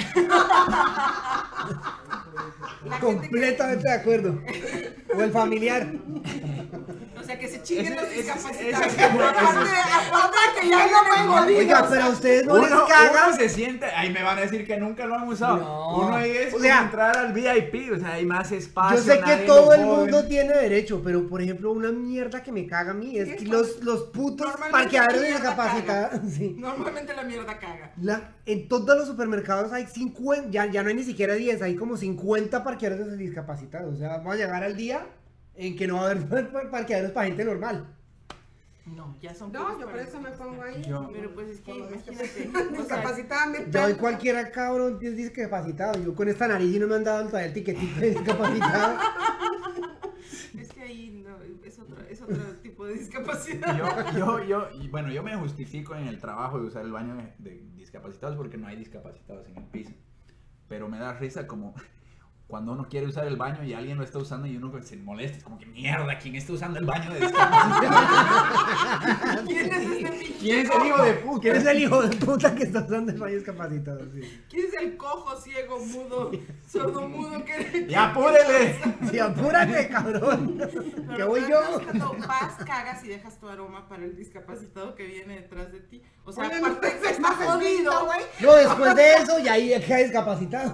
Completamente de acuerdo. O el familiar. O sea, que se chinguen los Ese- ese- discapacitados. ese es como- Aparte, aparte que ya no vengo Oiga, pero a ustedes no Uno, les caga. uno se siente, ahí me van a decir que nunca lo han usado. No. Uno ahí es O como sea, entrar al V I P, o sea, hay más espacio. Yo sé que nadie todo lo el jode. mundo tiene derecho, pero por ejemplo, una mierda que me caga a mí es ¿Qué que es los, los putos Normalmente parqueadores la mierda discapacitados. Sí. Normalmente la mierda caga. La- en todos los supermercados hay cincuenta, ya, ya no hay ni siquiera diez, hay como cincuenta parqueadores discapacitados. O sea, vamos a llegar al día en que no va a haber parqueadores para gente normal. No, ya son No, puros yo por para eso me pongo ahí. Yo- Pero pues es que Por lo imagínate. discap- o sea, Discapacitada Ya hoy mental. cualquiera cabrón es discapacitado. Yo con esta nariz y no me han dado el tiquetito de discapacitado. es que ahí no, es otro, es otro tipo de discapacidad. Yo, yo, yo, y bueno, yo me justifico en el trabajo de usar el baño de, de discapacitados porque no hay discapacitados en el piso. Pero me da risa como cuando uno quiere usar el baño y alguien lo está usando y uno se molesta. Es como que mierda, ¿quién está usando el baño de discapacitados? ¿Quién es este pinche ¿Quién es el hijo de puta? ¿Quién es el hijo de puta que está usando el baño discapacitado? Sí. ¿Quién es el cojo, ciego, mudo, sordo mudo que... ¡Ya apúrele! Sí, apúrate, cabrón. Pero Que voy lo yo. peor es cuando vas, cagas y dejas tu aroma para el discapacitado que viene detrás de ti. O sea, Oye, aparte no, que está más jodido, escrito, güey. No, después de eso, ya ahí queda discapacitado.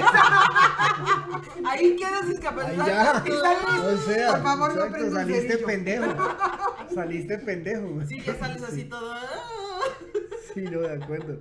Ahí quedas Ahí discapacitado. ya. Y sales- O sea, Por favor, no exacto, prenda un saliste cerillo. pendejo. Saliste pendejo. güey. Sí, ya sales así Sí. todo. ah. Sí, no, de acuerdo.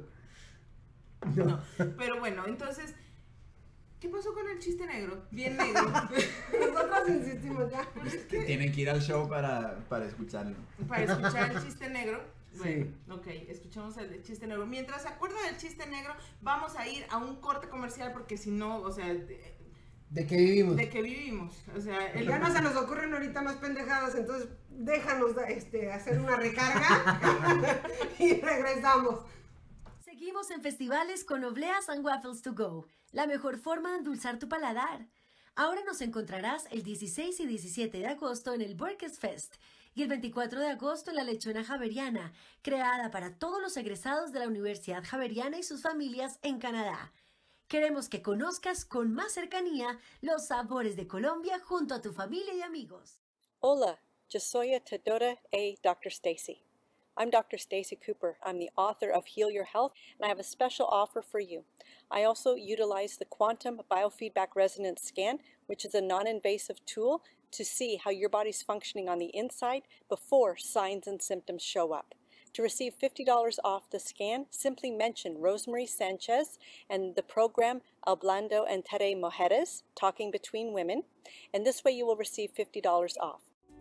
No. No, pero bueno, entonces, ¿qué pasó con el chiste negro? Bien negro. Nosotros insistimos ya. Tienen que ir al show para, para escucharlo. Para escuchar el chiste negro. Bueno, Sí. ok, escuchamos el chiste negro. Mientras se acuerda del chiste negro, vamos a ir a un corte comercial porque si no, o sea, de, ¿De qué vivimos? de qué vivimos. O sea, el, Ya no se nos ocurren ahorita más pendejadas, entonces déjanos este, hacer una recarga y regresamos. Seguimos en festivales con Obleas and Waffles to Go, la mejor forma de endulzar tu paladar. Ahora nos encontrarás el dieciséis y diecisiete de agosto en el Burkes Fest y el veinticuatro de agosto en la Lechona Javeriana, creada para todos los egresados de la Universidad Javeriana y sus familias en Canadá. Queremos que conozcas con más cercanía los sabores de Colombia junto a tu familia y amigos. Hola, yo soy Tedora A. Doctor Stacy. I'm Doctor Stacy Cooper. I'm the author of Heal Your Health, and I have a special offer for you. I also utilize the Quantum Biofeedback Resonance Scan, which is a non-invasive tool to see how your body's functioning on the inside before signs and symptoms show up. To receive fifty dollars off the scan, simply mention Rosemary Sanchez and the program Hablando Entre Mujeres, Talking Between Women, and this way you will receive fifty dollars off.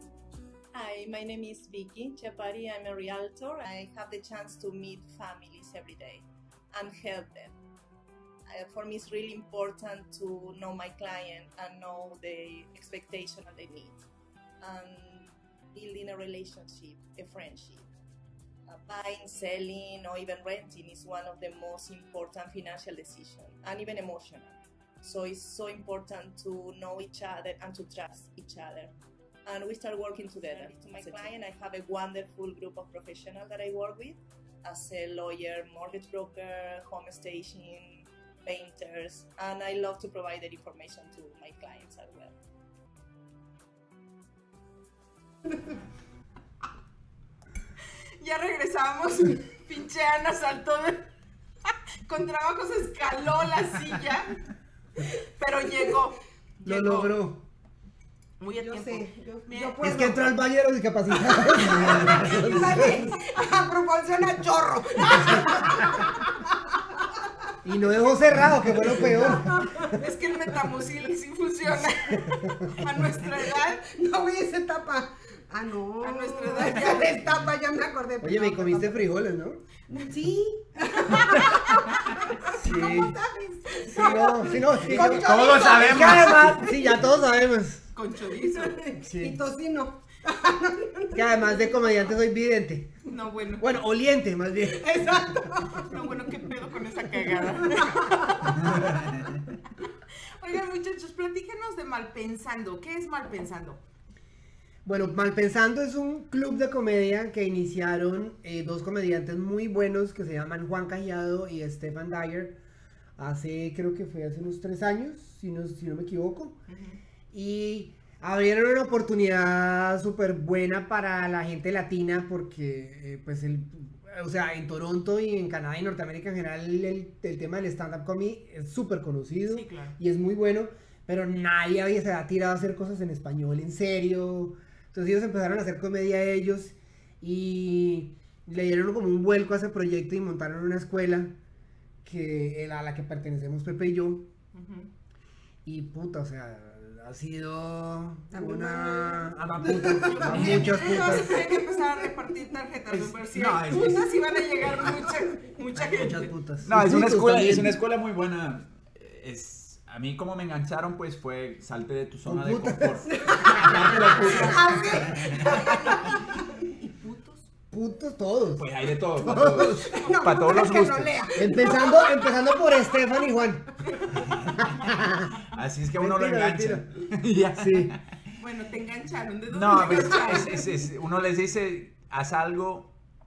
Hi, my name is Vicky Chapari. I'm a realtor. I have the chance to meet families every day and help them. Uh, for me, it's really important to know my client and know the expectation and the need. And building a relationship, a friendship. Uh, buying, selling, or even renting is one of the most important financial decisions, and even emotional. So it's so important to know each other and to trust each other. And we start working together. To my client, I have a wonderful group of professionals that I work with, as a lawyer, mortgage broker, home staging, painters, and I love to provide that information to my clients as well. ya regresamos. Pinche Ana saltó de... con trabajos escaló la silla, pero llegó. Lo llegó logró. Muy a Yo tiempo. sé, yo, Mira, yo puedo. Es que entró al baño de los discapacitados. Y sale a proporción a chorro. Y no dejó cerrado, que fue lo peor. Es que el metamucil sí funciona. A nuestra edad. No, güey, se tapa. Ah, no. A nuestra edad ya destapa, ya me acordé. Oye, me No, comiste tapa. frijoles, ¿no? Sí. Sí. ¿Cómo sabes? Sí, no, sí, no, sí. Con no. chorizo. Todos Es sabemos. que además, sí, ya todos sabemos. Con chorizo. Sí. Y tocino. Que además de comediante soy vidente. No, bueno. Bueno, oliente, más bien. Exacto. No, bueno, qué pedo con esa cagada. Oigan, muchachos, platíquenos de Malpensando. ¿Qué es Malpensando? Bueno, Malpensando es un club de comedia que iniciaron eh, dos comediantes muy buenos que se llaman Juan Cajiado y Stefan Dyer hace, creo que fue hace unos tres años, si no, si no me equivoco. Ujú. Y abrieron una oportunidad súper buena para la gente latina porque, eh, pues, el, o sea, en Toronto y en Canadá y Norteamérica en general el, el tema del stand-up comedy es súper conocido Sí, claro. y es muy bueno, pero nadie había se ha tirado a hacer cosas en español, en serio. Entonces ellos empezaron a hacer comedia ellos y le dieron como un vuelco a ese proyecto y montaron una escuela que, a la que pertenecemos Pepe y yo. Ujú. Y puta, o sea, ha sido También una... va- a la puta, a muchas Entonces putas. tienen que empezar a repartir tarjetas, Es- a ver si no, hay es- putas y van a llegar mucha, mucha Muchas gente. putas. No, Y es una putos escuela, también. es una escuela muy buena. Es, a mí como me engancharon, pues fue salte de tu zona de putas. confort. Aparte de putas. ¿Y putos? Putos todos. Pues hay de todo, para todos, para todos los que no gustos. lea. Empezando, empezando por Estefan y Juan. Así es que uno Mentira, lo engancha. Ya. Sí. Bueno, te engancharon. ¿De dónde No, te pues, engancharon? es- es- es- uno les dice, haz algo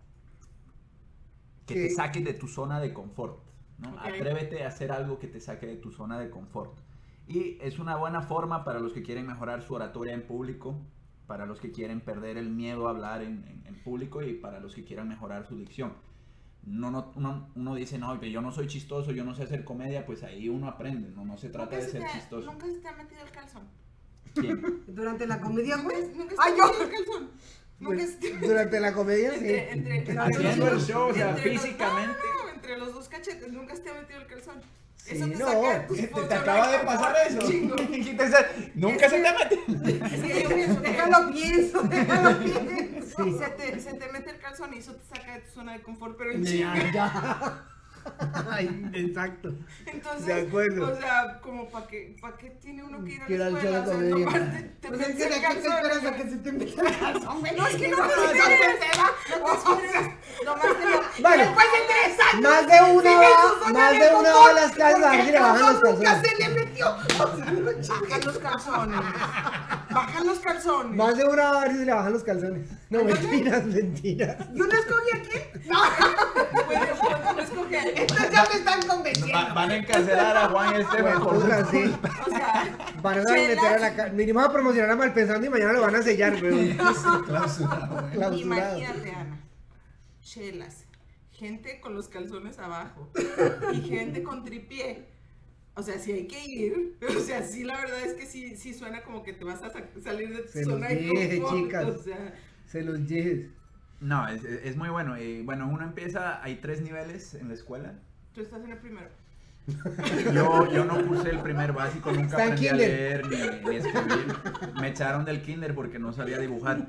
que te Que- saque de tu zona de confort, ¿no? Ok. Atrévete a hacer algo que te saque de tu zona de confort. Y es una buena forma para los que quieren mejorar su oratoria en público, para los que quieren perder el miedo a hablar en, en- en público y para los que quieran mejorar su dicción. No, no, uno, uno dice, no, que yo no soy chistoso, yo no sé hacer comedia, pues ahí uno aprende, no, no se trata ¿Nunca de se ser te- chistoso. ¿Nunca se te ha metido el calzón? ¿Quién? Durante la comedia, ¿Nunca, güey. nunca se Ay, te ha yo. metido el calzón? ¿Nunca se te- Durante la comedia, sí. Entre, entre, Haciendo el show, o sea, entre los- físicamente. no, no, no, entre los dos cachetes, nunca se te ha metido el calzón. Sí, Eso te no, saca de tus ¿Te, pozos te acaba de de pasar confort, eso? chingo. Nunca se te mete. Es que yo pienso que Déjalo pienso, déjalo pienso. Sí. se, te, se te mete el calzón y eso te saca de tu zona de confort, pero en Ya, chinga. ya. Ay, exacto. Entonces, De acuerdo. o sea, como para qué, pa qué tiene uno que ir a Que ir la al escuela, o show sea, de comedia. nomás te, te Pues es metes que de el aquí te calzón, esperas a güey. que se te meta el calzón, güey. No, es que no te Eso esperes. te da. No te esperes. Nomás te lo... Bueno, Después de tres años. más de una sigue va, en su zona más de confort, una va a las casas a porque ver si le bajan los el calzón nunca calzones. se le metió. O sea, no chingues. Bajan los calzones. Bajan los calzones. Más de una va a ver si le bajan los calzones. No, mentiras, mentiras. ¿Yo no escogí a quién? No, Puede, puede escoger. estos ya me están Va- convenciendo. van a encarcelar a Juan Esteban por su Puta, sí. culpa. O sea, Van a meter a la ca- Vinimos a promocionar a Malpensando y mañana lo van a sellar, güey. Clausurado, güey. Clausurado. imagínate, Ana. Chelas. Gente con los calzones abajo. Y gente con tripié. O sea, si hay que ir. O sea, sí, la verdad es que sí, sí suena como que te vas a sa- salir de tu Se los zona de dije, confort. chicas. O sea, Se los dije. No, es, es muy bueno. Y bueno, uno empieza, hay tres niveles en la escuela. tú estás en el primero. Yo, yo no cursé el primer básico, nunca Está en aprendí a kinder. leer ni, ni escribir. Me echaron del kinder porque no sabía dibujar.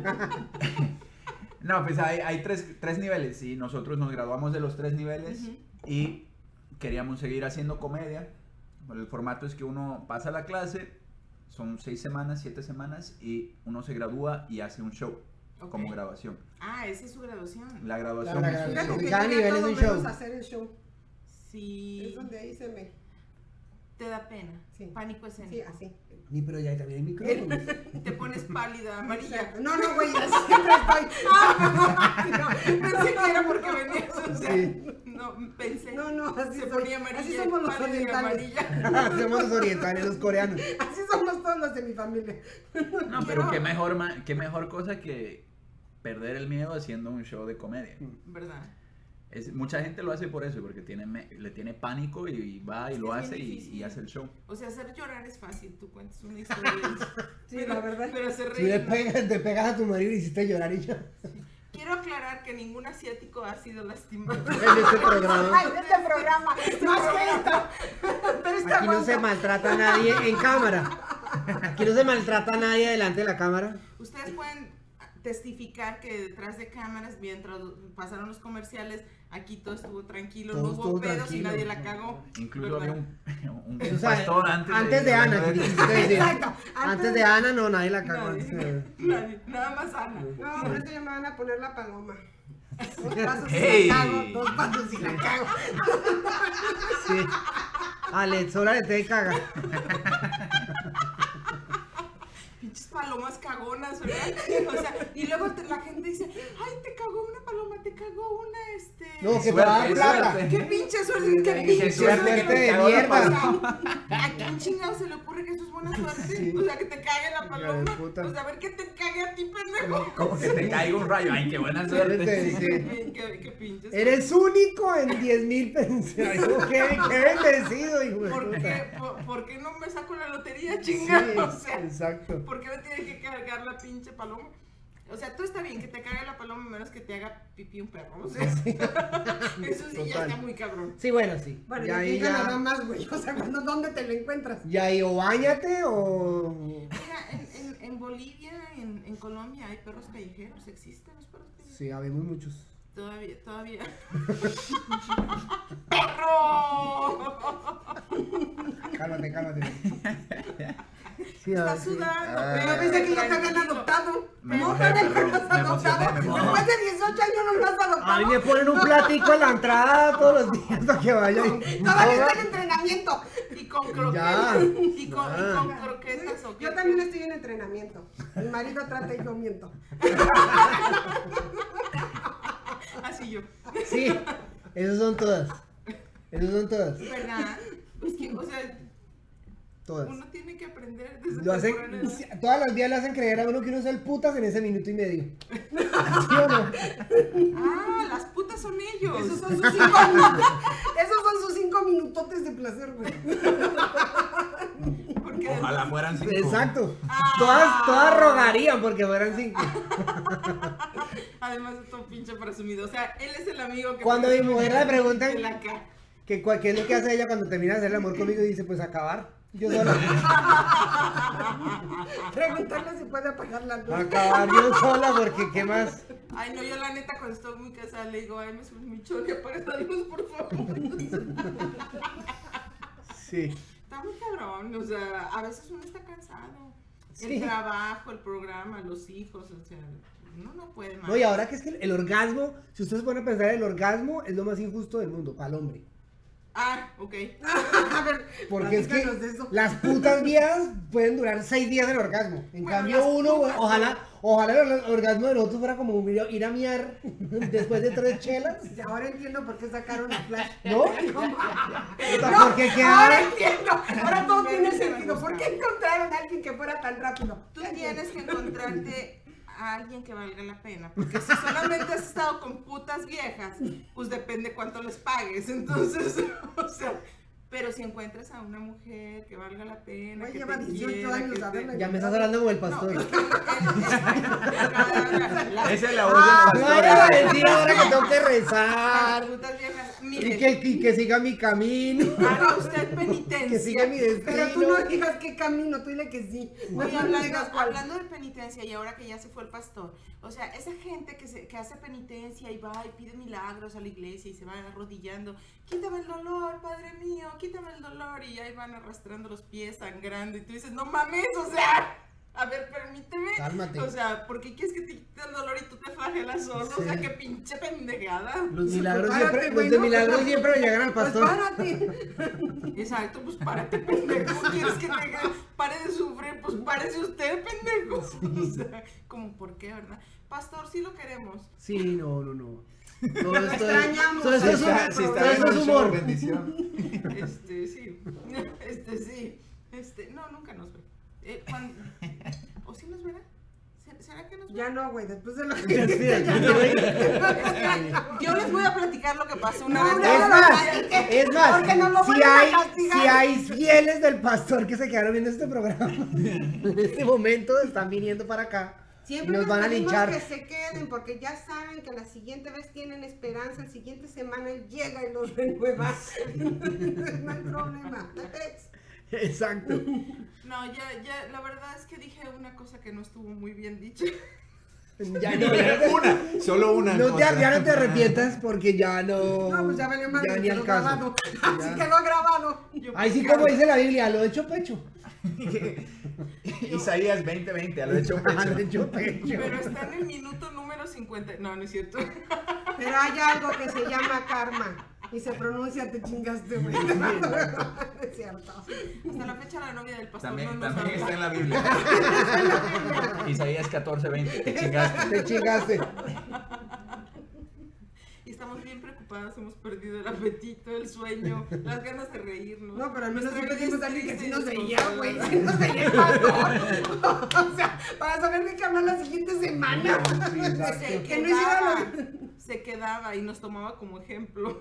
No, pues hay, hay tres, tres niveles y nosotros nos graduamos de los tres niveles Ujú. y queríamos seguir haciendo comedia. El formato es que uno pasa la clase, son seis semanas, siete semanas y uno se gradúa y hace un show Ok. como graduación. Ah, esa es su graduación. La graduación La es un graduación. show. Fíjate que Cada yo ya nivel es todo un menos show. hacer el show. Sí. Es donde ahí se me... Te da pena. Sí. Pánico escénico. Sí, así. Ni pero ya también hay micrófonos. Te pones pálida, amarilla. No, no, güey, yo siempre estoy... No, Pensé que era porque venías, o sea, Sí. no, pensé. no, no, así, Se soy. ponía amarilla. Así somos los pálida y orientales. amarilla. Hacemos los orientales, los coreanos. Así somos todos los de mi familia. No, pero qué mejor, ma- qué mejor cosa que perder el miedo haciendo un show de comedia. ¿Verdad? Es, mucha gente lo hace por eso, porque tiene, me- le tiene pánico y va y Es lo que es hace bien y, difícil. y hace el show. O sea, hacer llorar es fácil. Tú cuentas una historia. y- Sí, pero, la verdad. Pero hacer Si le reír. pegas, te pegas a tu marido y hiciste llorar y ya. Quiero aclarar que ningún asiático ha sido lastimado. En este programa. Ay, este programa, más que esto. Pero este Aquí no se aguanta. maltrata a nadie en cámara. Aquí no se maltrata a nadie delante de la cámara. Ustedes pueden testificar que detrás de cámaras, mientras pasaron los comerciales, aquí todo estuvo tranquilo, Todo no hubo estuvo pedos tranquilo. y nadie la cagó. Incluso ¿verdad? había un, un, O un sea, pastor antes, antes de Ana. de- ¿qué quisiste decir? Exacto. Antes de Ana, no, nadie la cagó. Nadie, antes de- nadie, nada más Ana. No, por eso ya me van a poner la paloma. Dos pasos Hey. y la cago, dos pasos y la cago. Sí. Alex, hora de te caga. Pinches palomas cagonas, ¿verdad? O sea, y luego te- la gente dice, ay, te cagó una paloma, te cagó una, este... No, que te Suerte, va a dar plata. suerte. ¡Qué pinche suerte! ¡Qué Qué pinche suerte suerte! que te que- cagó la o sea, paloma. ¿a quién chingado se le ocurre que eso es buena suerte? Sí. O sea, que te cague la Hija de paloma. puta. O sea, a ver que te cague a ti, pendejo. Como que te caiga un rayo. Ay, qué buena suerte. Sí. Qué, qué, qué pinches. Eres único en diez mil pesos. Qué, qué bendecido, hijo de ¿Por puta. qué, por, por qué no me saco la lotería, Sí, chingada? O sea, exacto. ¿por qué me tiene que cargar la pinche paloma? O sea, tú está bien que te cague la paloma menos que te haga pipí un perro. O sea, eso sí ya Total. está muy cabrón. Sí, bueno, sí. Bueno, ya ya ahí llega nada ya, más, güey. O sea, ¿cuándo- ¿dónde te lo encuentras? ya ahí o bañate o... Mira, en, en, en Bolivia, en, en Colombia hay perros callejeros, existen los perros callejeros. Sí, habemos muchos. Todavía, todavía. ¡Perro! Cálmate, cálmate. Sí, Está a ver, sí. sudando. Ah. pero Yo pensé que ya te habían tranquilo. adoptado. Me No, mojé, todavía no perdón. lo has Me emocioné, adoptado. me emocioné. Después de dieciocho años no lo has A mí adoptado. me ponen un platico en la entrada todos los días para que vaya y... Todavía está en entrenamiento. Y con croquetas. Ya. Y con, y con croquetas. ¿o qué? Yo también estoy en entrenamiento. Mi marido trata y yo miento. Así yo. Sí, esos son todas. Esos son todas. ¿Verdad? Es que, o sea, Todas. uno tiene que aprender desde Lo hacen, temprana edad. todas las días le hacen creer a uno que uno es el putas en ese minuto y medio. ¿Sí o no? Ah, las putas son ellos. Esos son sus cinco minutos. Esos son sus cinco minutotes de placer, güey. Porque Ojalá fueran cinco. Exacto. Ah. Todas, todas rogarían porque fueran cinco. además es todo pinche presumido. O sea, él es el amigo que. Cuando mi presume mujer le preguntan de la ca- que cua- qué es lo que hace ella cuando termina de hacer el amor conmigo y dice, pues acabar. Yo sola. Preguntarle si puede apagar la luz. Acabar yo sola porque qué más. Ay, no, yo la neta cuando estoy muy casada le digo, ay, me subes mi chorro y apaga la luz, por favor. Sí. Está muy cabrón, o sea, a veces uno está cansado. Sí. El trabajo, el programa, los hijos, o sea, uno no puede más. No, y ahora que es que el, el orgasmo, si ustedes ponen a pensar, el orgasmo es lo más injusto del mundo para el hombre. Ah, ok. A ver, Porque es que platícanos de eso. las putas viejas pueden durar seis días el orgasmo. En Bueno, cambio las uno, putas, ojalá, ojalá el or- orgasmo de nosotros fuera como ir a, ir a miar después de tres chelas. Ahora entiendo por qué sacaron el flash. ¿No? No, Porque qué ahora hay. entiendo. Ahora todo Me- tiene me sentido. gusta. ¿Por qué encontraron a alguien que fuera tan rápido? Tú tienes que encontrarte a alguien que valga la pena, porque si solamente has estado con putas viejas, pues depende cuánto les pagues, entonces, o sea, pero si encuentras a una mujer que valga la pena, Güey, que lleva te dieciocho quiera, años que a te- verla. Ya me estás hablando como el pastor. No, es que él- él- la- Esa es la voz del No pastor. vaya a decir ahora que tengo que las rezar. putas viejas, Y mire, que, y que siga mi camino. haga usted Que penitencia. siga mi destino. Pero tú no digas qué camino, tú dile que sí. No, Oye, no hablando, digas cuál. hablando de penitencia y ahora que ya se fue el pastor, o sea, esa gente que, se, que hace penitencia y va y pide milagros a la iglesia y se va arrodillando, quítame el dolor, Padre mío, quítame el dolor, y ahí van arrastrando los pies, sangrando, y tú dices, no mames, o sea, a ver, permíteme. Cálmate. O sea, ¿por qué quieres que te quite el dolor y tú te flagelas solo? O sea, Sí. qué pinche pendejada. Los milagros Párate, siempre, güey, los de no, milagros pues, siempre le llegan al Pues pastor. párate. Exacto, pues párate, pendejo. ¿Quieres que te pare de sufrir? Pues párese usted, pendejo. O sea, como, ¿por qué, verdad? Pastor, sí lo queremos. Sí, no, no, no. Todo esto es, extrañamos. todo esto Si es, está, un- si está todo esto viendo es el show, humor. bendición. Este, sí. Este, sí. Este, no, nunca nos ve. Eh, cuando- ¿O sí nos verá? ¿Se- ¿Será que nos ve? Ya no, güey, después de lo que Ya, dijiste, ya sí, no. Yo les voy a platicar lo que pasó una No, vez. no, Es no, más, no, es más, porque nos lo si vuelven a hay, castigar. si hay fieles del pastor que se quedaron viendo este programa, en este momento están viniendo para acá y Siempre nos les van a pedimos linchar. que se queden porque ya saben que la siguiente vez tienen esperanza, la siguiente semana él llega y los renueva. No hay problema. Exacto. No, ya, ya, la verdad es que dije una cosa que no estuvo muy bien dicha. Ya no, ya no, Una, solo una. no te, cosa. ya no te arrepientas porque ya no. No, pues ya valió más, ya ni al quedó caso. grabado. Ya. Así quedó grabado. Yo, Ahí sí, pues, como dice la Biblia, lo hecho pecho. Isaías veinte veinte, a lo hecho pecho. Lo hecho pecho. pero está en el minuto número cincuenta. No, no es cierto. Pero hay algo que se llama karma y se pronuncia te chingaste, güey. cierto. Hasta la fecha la novia del pastor También, no nos también está habla. en la Biblia. Isaías catorce veinte, te chingaste. Te chingaste. Y estamos bien preocupadas, hemos perdido el apetito, el sueño, las ganas de reírnos. No, pero al menos Nuestra siempre vida tenemos a es alguien que sí triste nos y veía, güey. desconsolada. Sí nos veía el pastor. O sea, para saber de qué hablar la siguiente semana. Sí, exacto. Se Que no hiciera quedaba, lo- se quedaba y nos tomaba como ejemplo.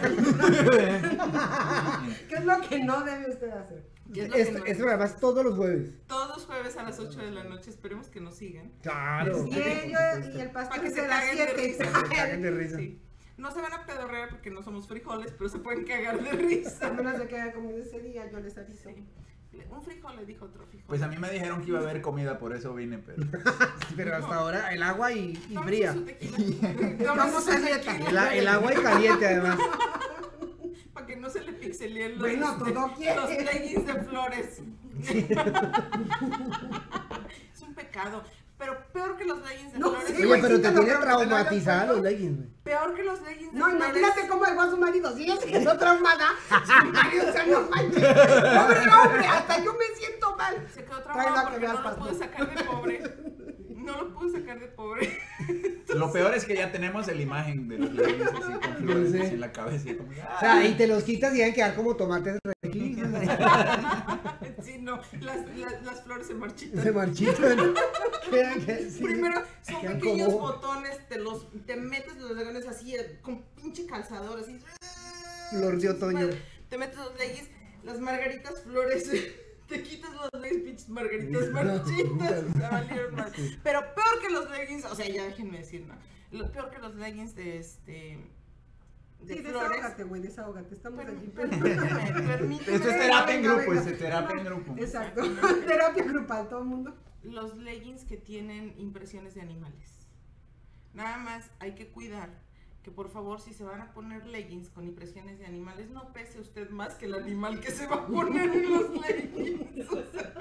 ¿Qué es lo que no debe usted hacer? ¿Qué es lo que Esto, nos- esto además todos los jueves. Todos los jueves a las ocho de la noche, esperemos que nos sigan. Claro. Y ellos y el pastor Para que es se de las caguen de siete. risa. Se cagan de risa. Sí. No se van a pedorrear porque no somos frijoles, pero se pueden cagar de risa. A menos de que haya comido ese día, yo les aviso. Sí. Un frijol le dijo otro frijol. Pues a mí me dijeron que iba a haber comida, por eso vine, pero... Pero hasta ahora el agua y, y Tómese fría. su tequila. Vamos Tómese a su dieta. tequila. El, a- el agua y caliente además. Para que no se le pixeleen los, Bueno, este, todo quiere. los leggings de flores. Es un pecado. Pero peor que los leggings de No, flores. sí, Oye, güey, pero sí te te lo tiene creo que te lo hayas traumatizada puesto. los leggings, güey. Peor que los leggings de No, flores. imagínate cómo dejó a su marido. Si ella se quedó traumada, su marido se no manches. Pobre hombre, hasta yo me siento mal. Se quedó Trae la traumado que porque vea no al lo pastor. pude sacar de pobre. No lo pude sacar de pobre. Lo peor es que ya tenemos la imagen de los leggings así con flores sé. así en la cabeza. y como que, O ¡ah! sea, y te los quitas y deben quedar como tomates requilitos. Sí, no, las, las, las flores se marchitan. Se marchitan. Quedan que- sí. Primero son Quedan pequeños como- botones, te los te metes los leggings así eh, con pinche calzador así. Flor de otoño. Te metes los leggings, las margaritas flores, te quitas los leggings, pinches margaritas marchitas, se valieron mal. Pero peor que los leggings, o sea, ya déjenme decir, no. Lo peor que los leggings de este de Sí, flores. desahógate, güey, desahógate. Estamos Per- aquí. Permíteme, permíteme. Esto es Venga, terapia en venga, grupo, venga. es terapia en grupo. Exacto. Terapia grupal, todo el mundo. Los leggings que tienen impresiones de animales. Nada más hay que cuidar que por favor si se van a poner leggings con impresiones de animales no pese usted más que el animal que se va a poner en los leggings. O sea,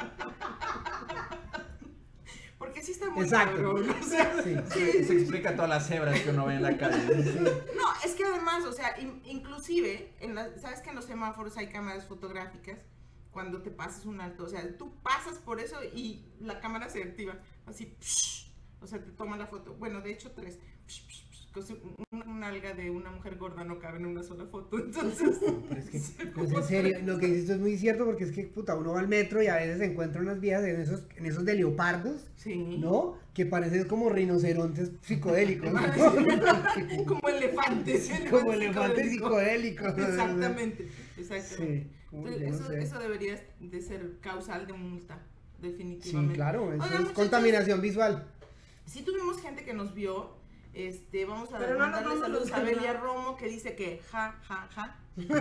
porque sí está muy Exacto. cabrón, o sea, Sí. sí. Se explica todas las cebras que uno ve en la calle. No, es que además, o sea, in- inclusive, en la- sabes que en los semáforos hay cámaras fotográficas cuando te pasas un alto, o sea, tú pasas por eso y la cámara se activa, así, psh, o sea, te toma la foto. Bueno, de hecho, tres. Psh, psh, psh, cosa- una, una alga de una mujer gorda no cabe en una sola foto, entonces... Pero es que, pues en serio, lo que dices tú es muy cierto porque es que, puta, uno va al metro y a veces encuentra unas viejas en esos, en esos de leopardos, Sí. ¿no? Que parecen como rinocerontes psicodélicos. ¿no? Como elefantes. Como elefantes psicodélicos. Exactamente, exactamente. Sí, uy, Entonces, yo no eso, sé. eso debería de ser causal de multa, Sí, definitivamente. claro, eso Oigan, es muchachos, contaminación visual. sí tuvimos gente que nos vio, este, vamos a Pero no nos mandarle vamos a saludos a buscar Belia nada. Romo que dice que ja, ja, ja.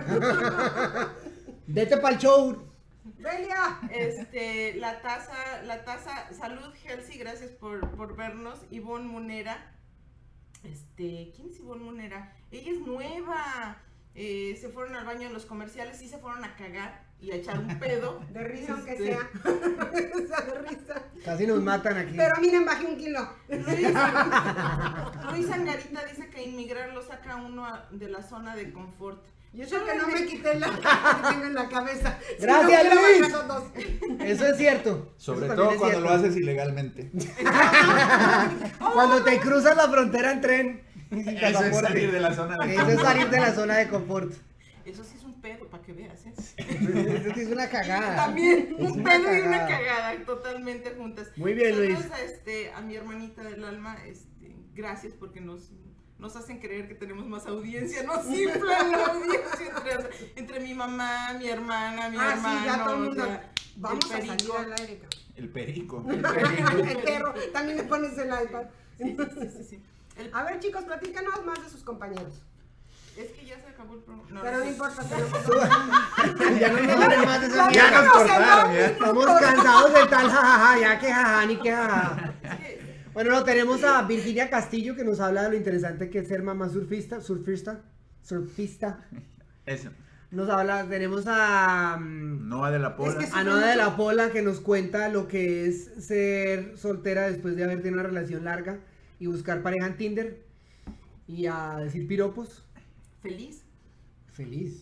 Vete pa'l show. Belia. Este, la taza, la taza, salud, Helsi, gracias por, por vernos. Ivonne Munera, este, ¿quién es Ivonne Munera? Ella es nueva. Eh, se fueron al baño en los comerciales y se fueron a cagar y a echar un pedo. De risa aunque Este, sea. O sea, de risa. Casi nos matan aquí. Pero miren, bajé un kilo. Luis, Luis Angarita dice que inmigrar lo saca a uno a- de la zona de confort. Y eso que no me quité la que tengo en la cabeza. Si Gracias, no hubiera Luis. bajado dos. Eso es cierto. Sobre Eso todo también es cuando lo cierto. haces ilegalmente. Cuando te cruzas la frontera en tren. y sin Eso es pasaporte. salir de la zona de Eso es salir de la zona de confort. Eso sí es un pedo, para que veas, ¿eh? Eso sí es una cagada. También, Es un una pedo y una cagada. cagada, totalmente juntas. Muy bien, Saludos Luis. A, este, a mi hermanita del alma, este, gracias porque nos, nos hacen creer que tenemos más audiencia, nos inflan la audiencia entre, entre mi mamá, mi hermana, mi Ah, hermano. sí, ya todo el o mundo. sea, Vamos el a salir perico. al aire, cabrón. El perico. El perro. También le pones el iPad. Sí, sí, sí, sí. El- A ver, chicos, platícanos más de sus compañeros. es que ya se acabó el programa. No, Pero no no sé. importa, tenemos Ya no nos vale más de esa Ya Ya mierda. nos cortaron, ya. Estamos cansados de tal jajaja, ya que jaja, ni que jaja. Es que- Bueno, no, tenemos a Virginia Castillo que nos habla de lo interesante que es ser mamá surfista, surfista, surfista. Eso. Nos habla, tenemos a, mm, Noa de la Pola. Es que a Noa de la Pola que nos cuenta lo que es ser soltera después de haber tenido una relación larga y buscar pareja en Tinder y a decir piropos. Feliz. Feliz.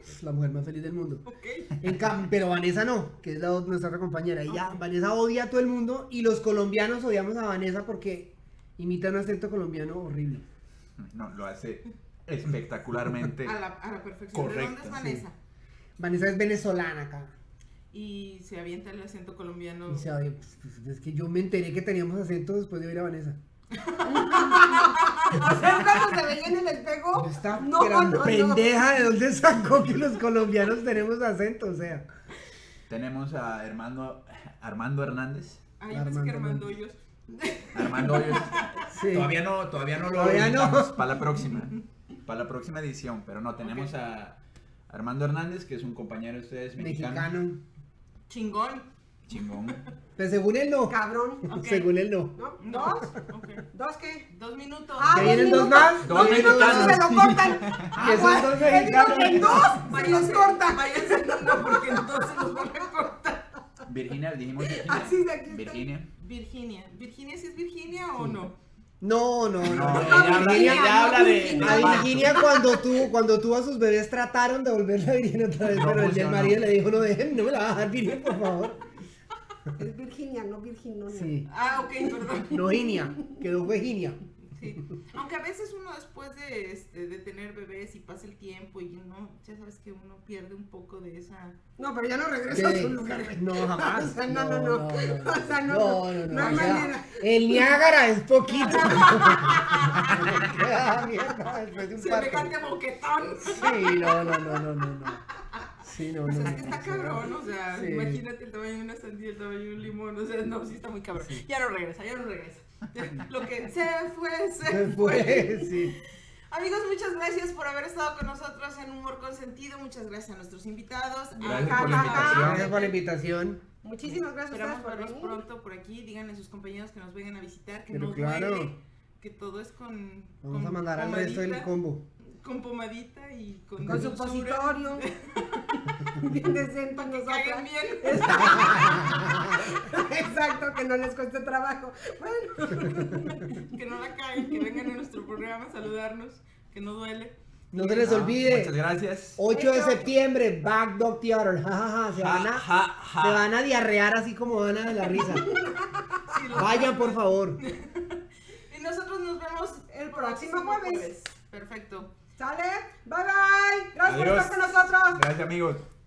es la mujer más feliz del mundo. Ok. En cam- pero Vanessa no, que es la, nuestra otra compañera. Y ya, Vanessa odia a todo el mundo y los colombianos odiamos a Vanessa porque imita un acento colombiano horrible. No, lo hace espectacularmente. A la, a la perfección. ¿De dónde Correcto, es Vanessa? Vanessa es venezolana acá. Y se avienta el acento colombiano. Y sabe, pues, pues, es que yo me enteré que teníamos acento después de oír a Vanessa. O sea, cuando se veía en el espejo. Yo estaba No, gran no, no. pendeja de dónde sacó que los colombianos tenemos acento, o sea. Tenemos a Armando, Armando Hernández. Ah, yo pensé que Armando Armando Hoyos. Armando Hoyos. Sí. Todavía no, todavía no lo Todavía no. invitamos para la próxima. Para la próxima edición. Pero no, tenemos Ok. a Armando Hernández, que es un compañero de ustedes mexicano. Mexicano. Chingón. Chingón. Pero según él no. Cabrón. Ok. Según él no. ¿No? No. ¿Dos? Ok. ¿Dos qué? Dos minutos. Ah, ¿Ya vienen dos minutos. más? Dos Dos minutos mexicanos. se lo cortan. Que son dos Él dijo mexicanos. que en dos se los Váyanse, cortan. váyanse en uno porque entonces los van a cortar. Virginia, dijimos Virginia. Así de aquí está. Virginia. Virginia. ¿Virginia sí es Virginia o no? No, no, no. No, no. ella habla, Virginia, ella habla de, de a parto. Virginia cuando tú, cuando tú a sus bebés trataron de volverla virgen otra vez, No pero el del funcionó. marido le dijo, no dejen, no me la vas a dejar virgen, por favor. Es Virginia, no Virginia. Sí. Ah, ok, perdón. No Ginia, quedó fue Ginia. Sí. Aunque a veces uno después de, este, de tener bebés y pasa el tiempo y no, ya sabes que uno pierde un poco de esa... No, pero ya no regresa a ¿Qué? su lugar. No, jamás. O sea, no, no, no. no, O sea, no, no, no. no, No hay o sea, manera. el Niágara es poquito. Queda mierda después de un parto. Semejante boquetón. Sí, no, no, no, no, no, no. Sí, no, O no. sea, no, es que está no, cabrón, o sea, Sí. imagínate el tamaño de una sandía, el tamaño de un limón, o sea, no, sí está muy cabrón. Ya no regresa, ya no regresa. Lo que se fue, se, Se fue. fue, sí. Amigos, muchas gracias por haber estado con nosotros en Humor Consentido. Muchas gracias a nuestros invitados. Gracias A- por la invitación. Gracias por la invitación. Muchísimas gracias a ustedes Esperamos por verlos venir. pronto por aquí. Díganle a sus compañeros que nos vengan a visitar, que Pero no claro. duele, que todo es con Vamos con a mandar al resto del pomadita, combo. con pomadita y con, Con dulzura. supositorio. Bien decente Que nosotras. caigan bien. Exacto, que no les cueste trabajo. Bueno, Que no la caigan, que vengan a nuestro programa a saludarnos, que no duele. No se les Ah, olvide. Muchas gracias. ocho de Hecho. septiembre, Back Dog Theater. Ja, ja, ja. Se van Ja, a, ja, ja. se van a diarrear así como Ana de la risa. Sí, los- Vayan, por favor. Y nosotros nos vemos El próximo jueves. Perfecto. ¿sale? Bye bye. Gracias por Adiós. estar con nosotros. Gracias, amigos.